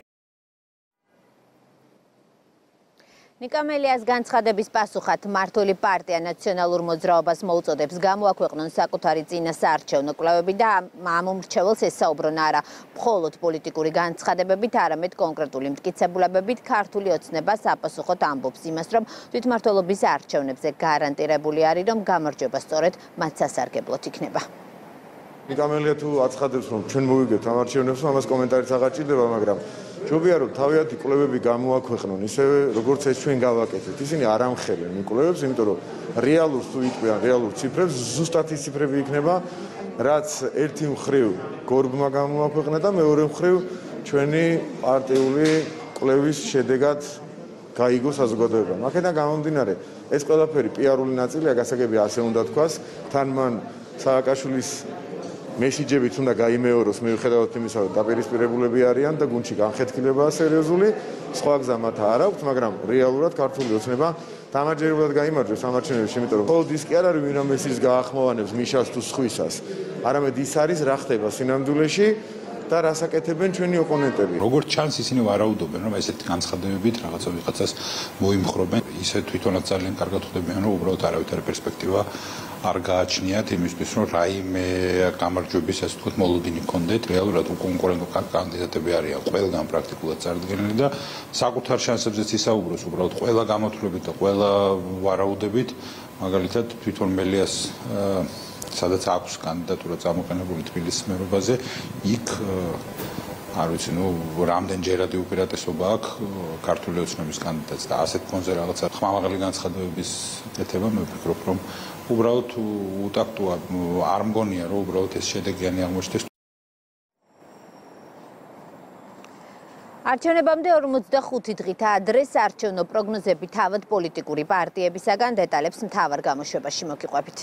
ნიკამელიას განცხადების პასუხად მმართველი პარტია ნაციონალურ მოძრაობას მოუწოდებს გამოაქვეყნონ საკუთარი წინასაარჩევნო კვლევები და ამომრჩეველს ესაუბრონ არა მხოლოდ პოლიტიკური განცხადებებით, არამედ კონკრეტული მტკიცებულებებით. ქართული ოცნება საპასუხოდ ამბობს იმას, რომ თვითმმართველობის არჩევნებზე გარანტირებული არის, რომ გამარჯვება სწორედ მათ სასარგებლოდ იქნება. ნიკამელია თუ აცხადებს, რომ ჩვენ მოვიგებთ ამ არჩევნებს, ამას კომენტარიც აღარ ჭირდება, მაგრამ ჯობია რომ თავიანთი კვლევები გამოაქვეყნონ, ისევე როგორც ეს ჩვენ გავაკეთეთ. ისინი არ ამხელებენ იმ კვლევებს, იმიტომ რომ რეალურს თუ იტყვიან რეალურ ციფრებს, ზუსტად ის ციფრები იქნება, რაც ერთი მხრივ გორბმა გამოაქვეყნა და მეორე მხრივ ჩვენი პარტიული კვლევის შედეგად გაიგო საზოგადოებამ. აქედან გამომდინარე, ეს ყველაფერი პიარული ნაწილია, გასაგებია ასე უნდა თქვას, თან მან სააკაშვილის მესიჯებით უნდა გაიმეოროს მიუხედავად იმისა, რომ დაპირისპირებულები არიან და გუნდში განხეთქილებაა სერიოზული, სხვა გზა მათ არ აქვს, მაგრამ რეალურად ქართული ოცნება დამაჯერებლად გაიმარჯვებს ამ არჩევნებში, იმიტომ რომ მხოლოდ ის კი არ არის, ვინმე ის გაახმოვანებს მიშას თუ სხვისას, არამედ ის არის, რა ხდება სინამდვილეში და რას აკეთებენ ჩვენი ოპონენტები. როგორც ჩანს, ისინი ვარაუდობენ, რომ ესეთი განცხადებებით რაღაცა ვიღაცას მოიმხრობენ, ისე თვითონაც ძალიან კარგად ხვდებიან, რომ უბრალოდ არავითარი პერსპექტივა არ გააჩნიათ იმისთვის, რომ რაიმე გამარჯვების ასე ვთქვათ მოლოდინი ჰქონდეთ. რეალურად უკონკურენტო კანდიდატები არიან ყველგან პრაქტიკულად წარდგენილი და საკუთარ შანსებზეც ისაუბროს უბრალოდ ყველა გამოთვლებით და ყველა ვარაუდებით, მაგალითად თვითონ მელიას სადაც აქვს კანდიდატურა წამოყენებული თბილისის მერობაზე, იქ არ ვიცი, რამდენჯერადი უპირატესობა აქვს ქართული ოცნების კანდიდატს და ასეთ ფონზე რაღაცა ხმამაღალი განცხადებების კეთება, მე ვფიქრობ, რომ უბრალოდ უტაქტოა, არ მგონია, რომ უბრალოდ ეს შედეგიანი აღმოჩნდეს. არჩევნებამდე 45 დღით ადრე საარჩევნო პროგნოზები თავად პოლიტიკური პარტიებისაგან დეტალებს მთავარ გამოშვებაში მოგიყვებით.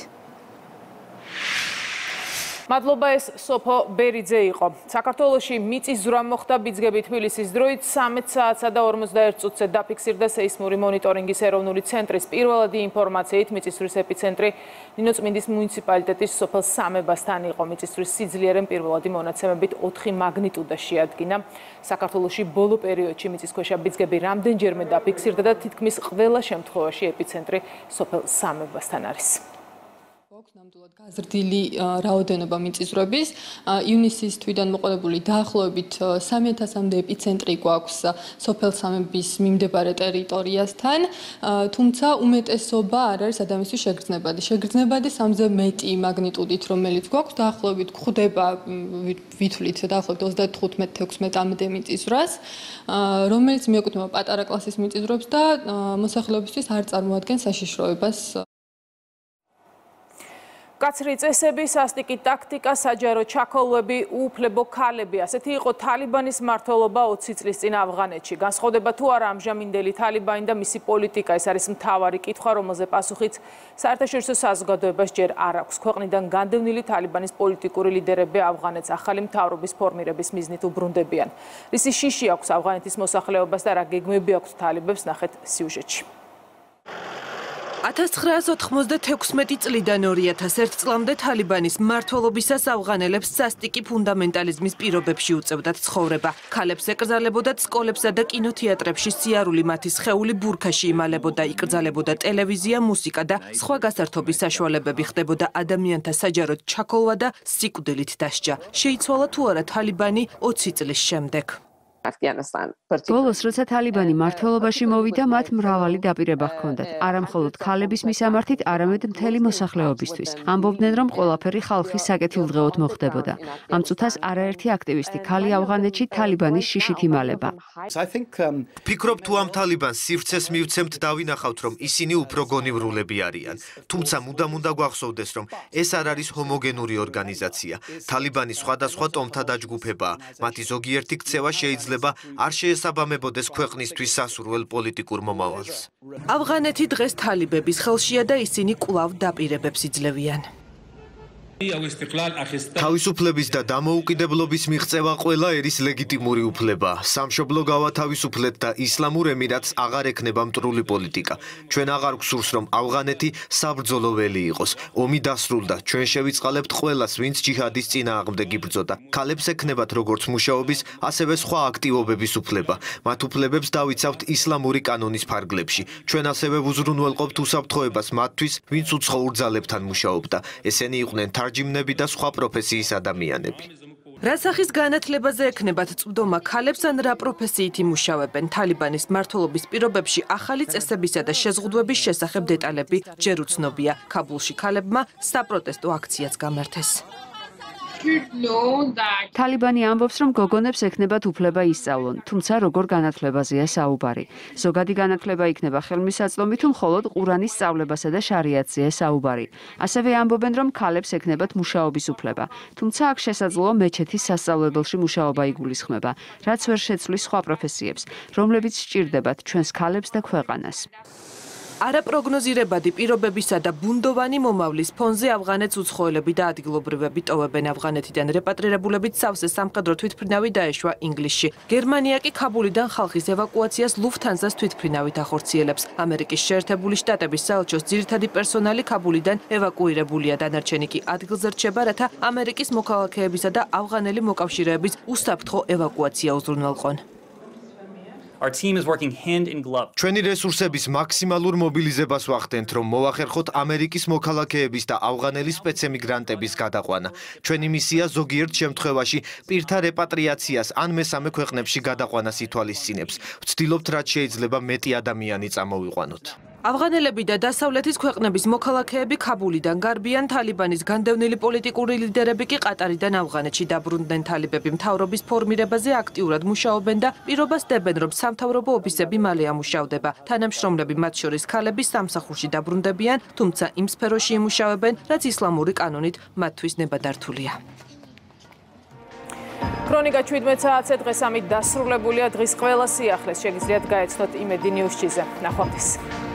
მადლობა, ეს სოფო ბერიძე იყო. საქართველოში მიწის ზრვა მოხდა ბიძგები თბილისის დროით 13 საათსა და 41 წუთზე დაფიქსირდა სეისმური მონიტორინგის ეროვნული ცენტრის პირველადი ინფორმაციით მიწისძვრის ეპიცენტრი ნინოწმინდის მუნიციპალიტეტის სოფელ სამებასთან იყო. მიწისძვრის სიძლიერემ პირველადი მონაცემებით 4 მაგნიტუდა შეადგინა. საქართველოში ბოლო პერიოდში მიწისქვეშა ბიძგები რამდენჯერმე დაფიქსირდა და თითქმის ყველა შემთხვევაში ეპიცენტრი სოფელ სამებასთან არის. ნამდვილად გაზრდილი რაოდენობა მიწისძვრების. ივნისის თვიდან მოყოლებული დაახლოებით 3000-მდე ეპიცენტრი გვაქვს სოფელ სამების მიმდებარე ტერიტორიასთან, თუმცა უმეტესობა არ არის ადამიანისთვის შეგრძნებადი. შეგრძნებადი 3-ზე მეტი მაგნიტუდით, რომელიც გვაქვს, დაახლოებით გვხვდება, ვითვლით დაახლოებით 35-16-მდე მიწისძვრას, რომელიც მიეკუთვნება პატარა კლასის მიწისძვრებს და მოსახლეობისთვის არ წარმოადგენს საშიშროებას. მკაცრი წესები, სასტიკი ტაქტიკა, საჯარო ჩაქოლვები, უუფლებო ქალები. ასეთი იყო თალიბანის მმართველობა 20 წლის წინ ავღანეთში. განსხვავდება თუ არა ამჟამინდელი თალიბანი და მისი პოლიტიკა, ეს არის მთავარი კითხვა, რომელზე პასუხიც საერთაშორისო საზოგადოებას ჯერ არ აქვს. ქვეყნიდან განდევნილი თალიბანის პოლიტიკური ლიდერები ავღანეთს ახალი მთავრობის ფორმირების მიზნით უბრუნდებიან. რისი შიში აქვს ავღანეთის მოსახლეობას და რა გეგმები აქვს თალიბებს, ნახეთ სიუჟეტში. 1996 წლიდან 2001 წლამდე თალიბანის მმართველობისას ავღანელებს სასტიკი ფუნდამენტალიზმის პირობებში უწევდათ ცხოვრება. ქალებს ეკრძალებოდათ სკოლებსა და კინოთეატრებში სიარული მათი სხეული ბურქაში იმალებოდა, იკრძალებოდა ტელევიზია, მუსიკა და სხვა გასართობის საშუალებები, ხდებოდა ადამიანთა საჯაროდ ჩაქოლვა და სიკვდილით დასჯა. შეიცვალა თუ არა თალიბანი 20 წლის შემდეგ. ბოლოს, როცა თალიბანი მმართველობაში მოვიდა, მათ მრავალი დაპირება ჰქონდათ. არა მხოლოდ ქალების მისამართით, არამედ მთელი მოსახლეობისთვის. ამბობდნენ, რომ ყველაფერი ხალხის საკეთილდღეოდ მოხდებოდა. ამ წუთას არაერთი აქტივისტი ქალი ავღანეთში თალიბანის შიშით იმალება. ვფიქრობ, თუ ამ თალიბანს სივრცეს მივცემთ, დავინახავთ, რომ ისინი უფრო გონივრულები არიან. თუმცა მუდამ უნდა გვახსოვდეს, რომ ეს არ არის ჰომოგენური ორგანიზაცია. თალიბანი სხვადასხვა ტომთა დაჯგუფებაა. მათი ზოგიერთი ქცევა შეიძლება არ შეესაბამებოდეს ქვეყნისთვის სასურველ პოლიტიკურ მომავალს. ავღანეთი დღეს თალიბების ხელშია და ისინი კვლავ დაპირებებს იძლევიან. თავისუფლების და დამოუკიდებლობის მიღწევა ყველა ერის ლეგიტიმური უფლება. სამშობლო გავათავისუფლეთ და ისლამურ ემირატს აღარ ექნება მტრული პოლიტიკა. ჩვენ აღარ გვსურს, რომ ავღანეთი საბრძოლო ველი იყოს. ომი დასრულდა. ჩვენ შევიწყალებთ ყველას, ვინც ჯიჰადის წინააღმდეგ იბრძოდა. ქალებს ექნებათ როგორც მუშაობის, ასევე სხვა აქტივობების უფლება. მათ უფლებებს დავიცავთ ისლამური კანონის ფარგლებში. ჩვენ ასევე ვუზრუნველყოფთ უსაფრთხოებას მათთვის, ვინც უცხოურ ძალებთან მუშაობდა. ესენი იყვნენ ჯიმნები და სხვა პროფესიის ადამიანები. რა სახის განათლებაზე ექნებათ წვდომა ქალებს ან რა პროფესიით იმუშავებენ? თალიბანის მმართველობის პირობებში ახალი წესებისა და შეზღუდვების შესახებ დეტალები ჯერ უცნობია. ქაბულში ქალებმა საპროტესტო აქციაც გამართეს. თალიბანი ამბობს, რომ გოგონებს ექნებათ უფლება ისწავლონ, თუმცა როგორ განათლებაზეა საუბარი. ზოგადი განათლება იქნება ხელმისაწვდომი, თუ მხოლოდ ყურანის სწავლებასა და შარიათზეა საუბარი. ასევე ამბობენ, რომ ქალებს ექნებათ მუშაობის უფლება, თუმცა აქ შესაძლოა მეჩეთის სასწავლებელში მუშაობა იგულისხმება, რაც ვერ შეცვლის სხვა პროფესიებს, რომლებიც სჭირდებათ ჩვენს ქალებს და ქვეყანას. არაპროგნოზირებადი პირობებისა და ბუნდოვანი მომავლის ფონზე ავღანეთს უცხოელები და ადგილობრივები ტოვებენ. ავღანეთიდან რეპატრირებულებით სავსე სამხედრო თვითმფრინავი დაეშვა ინგლისში. გერმანია კი ქაბულიდან ხალხის ევაკუაციას ლუფთანზას თვითმფრინავით ახორციელებს. ამერიკის შეერთებული შტატების საელჩოს ძირითადი პერსონალი ქაბულიდან ევაკუირებულია, დანარჩენი კი ადგილზე რჩება, რათა ამერიკის მოქალაქეებისა და ავღანელი მოკავშირეების უსაფრთხო ევაკუაცია უზრუნველყონ. ჩვენი რესურსების მაქსიმალურ მობილიზებას ვახდენთ, რომ მოვახერხოთ ამერიკის მოქალაქეების და ავღანელი სპეცემიგრანტების გადაყვანა. ჩვენი მისია ზოგიერთ შემთხვევაში პირთა რეპატრიაციას ან მესამე ქვეყნებში გადაყვანას ითვალისწინებს. ვცდილობთ, რაც შეიძლება მეტი ადამიანი წამოვიყვანოთ. ავღანელები და დასავლეთის ქვეყნების მოქალაქეები ქაბულიდან გარბიან, თალიბანის განდევნილი პოლიტიკური ლიდერები კი ყატარიდან ავღანეთში დაბრუნდნენ. თალიბები მთავრობის ფორმირებაზე აქტიურად მუშაობენ და პირობას დებენ, რომ სამთავრობო ოფისები მალე ამუშავდება. თანამშრომლები, მათ შორის ქალები, სამსახურში დაბრუნდებიან, თუმცა იმ სფეროში იმუშავებენ, რაც ისლამური კანონით მათთვის ნებადართულია. ქრონიკა 17 საათზე დღეს ამით დასრულებულია. დღის ყველა სიახლეს შეგიძლიათ გაეცნოთ Imedi News-ზე. ნახვამდის.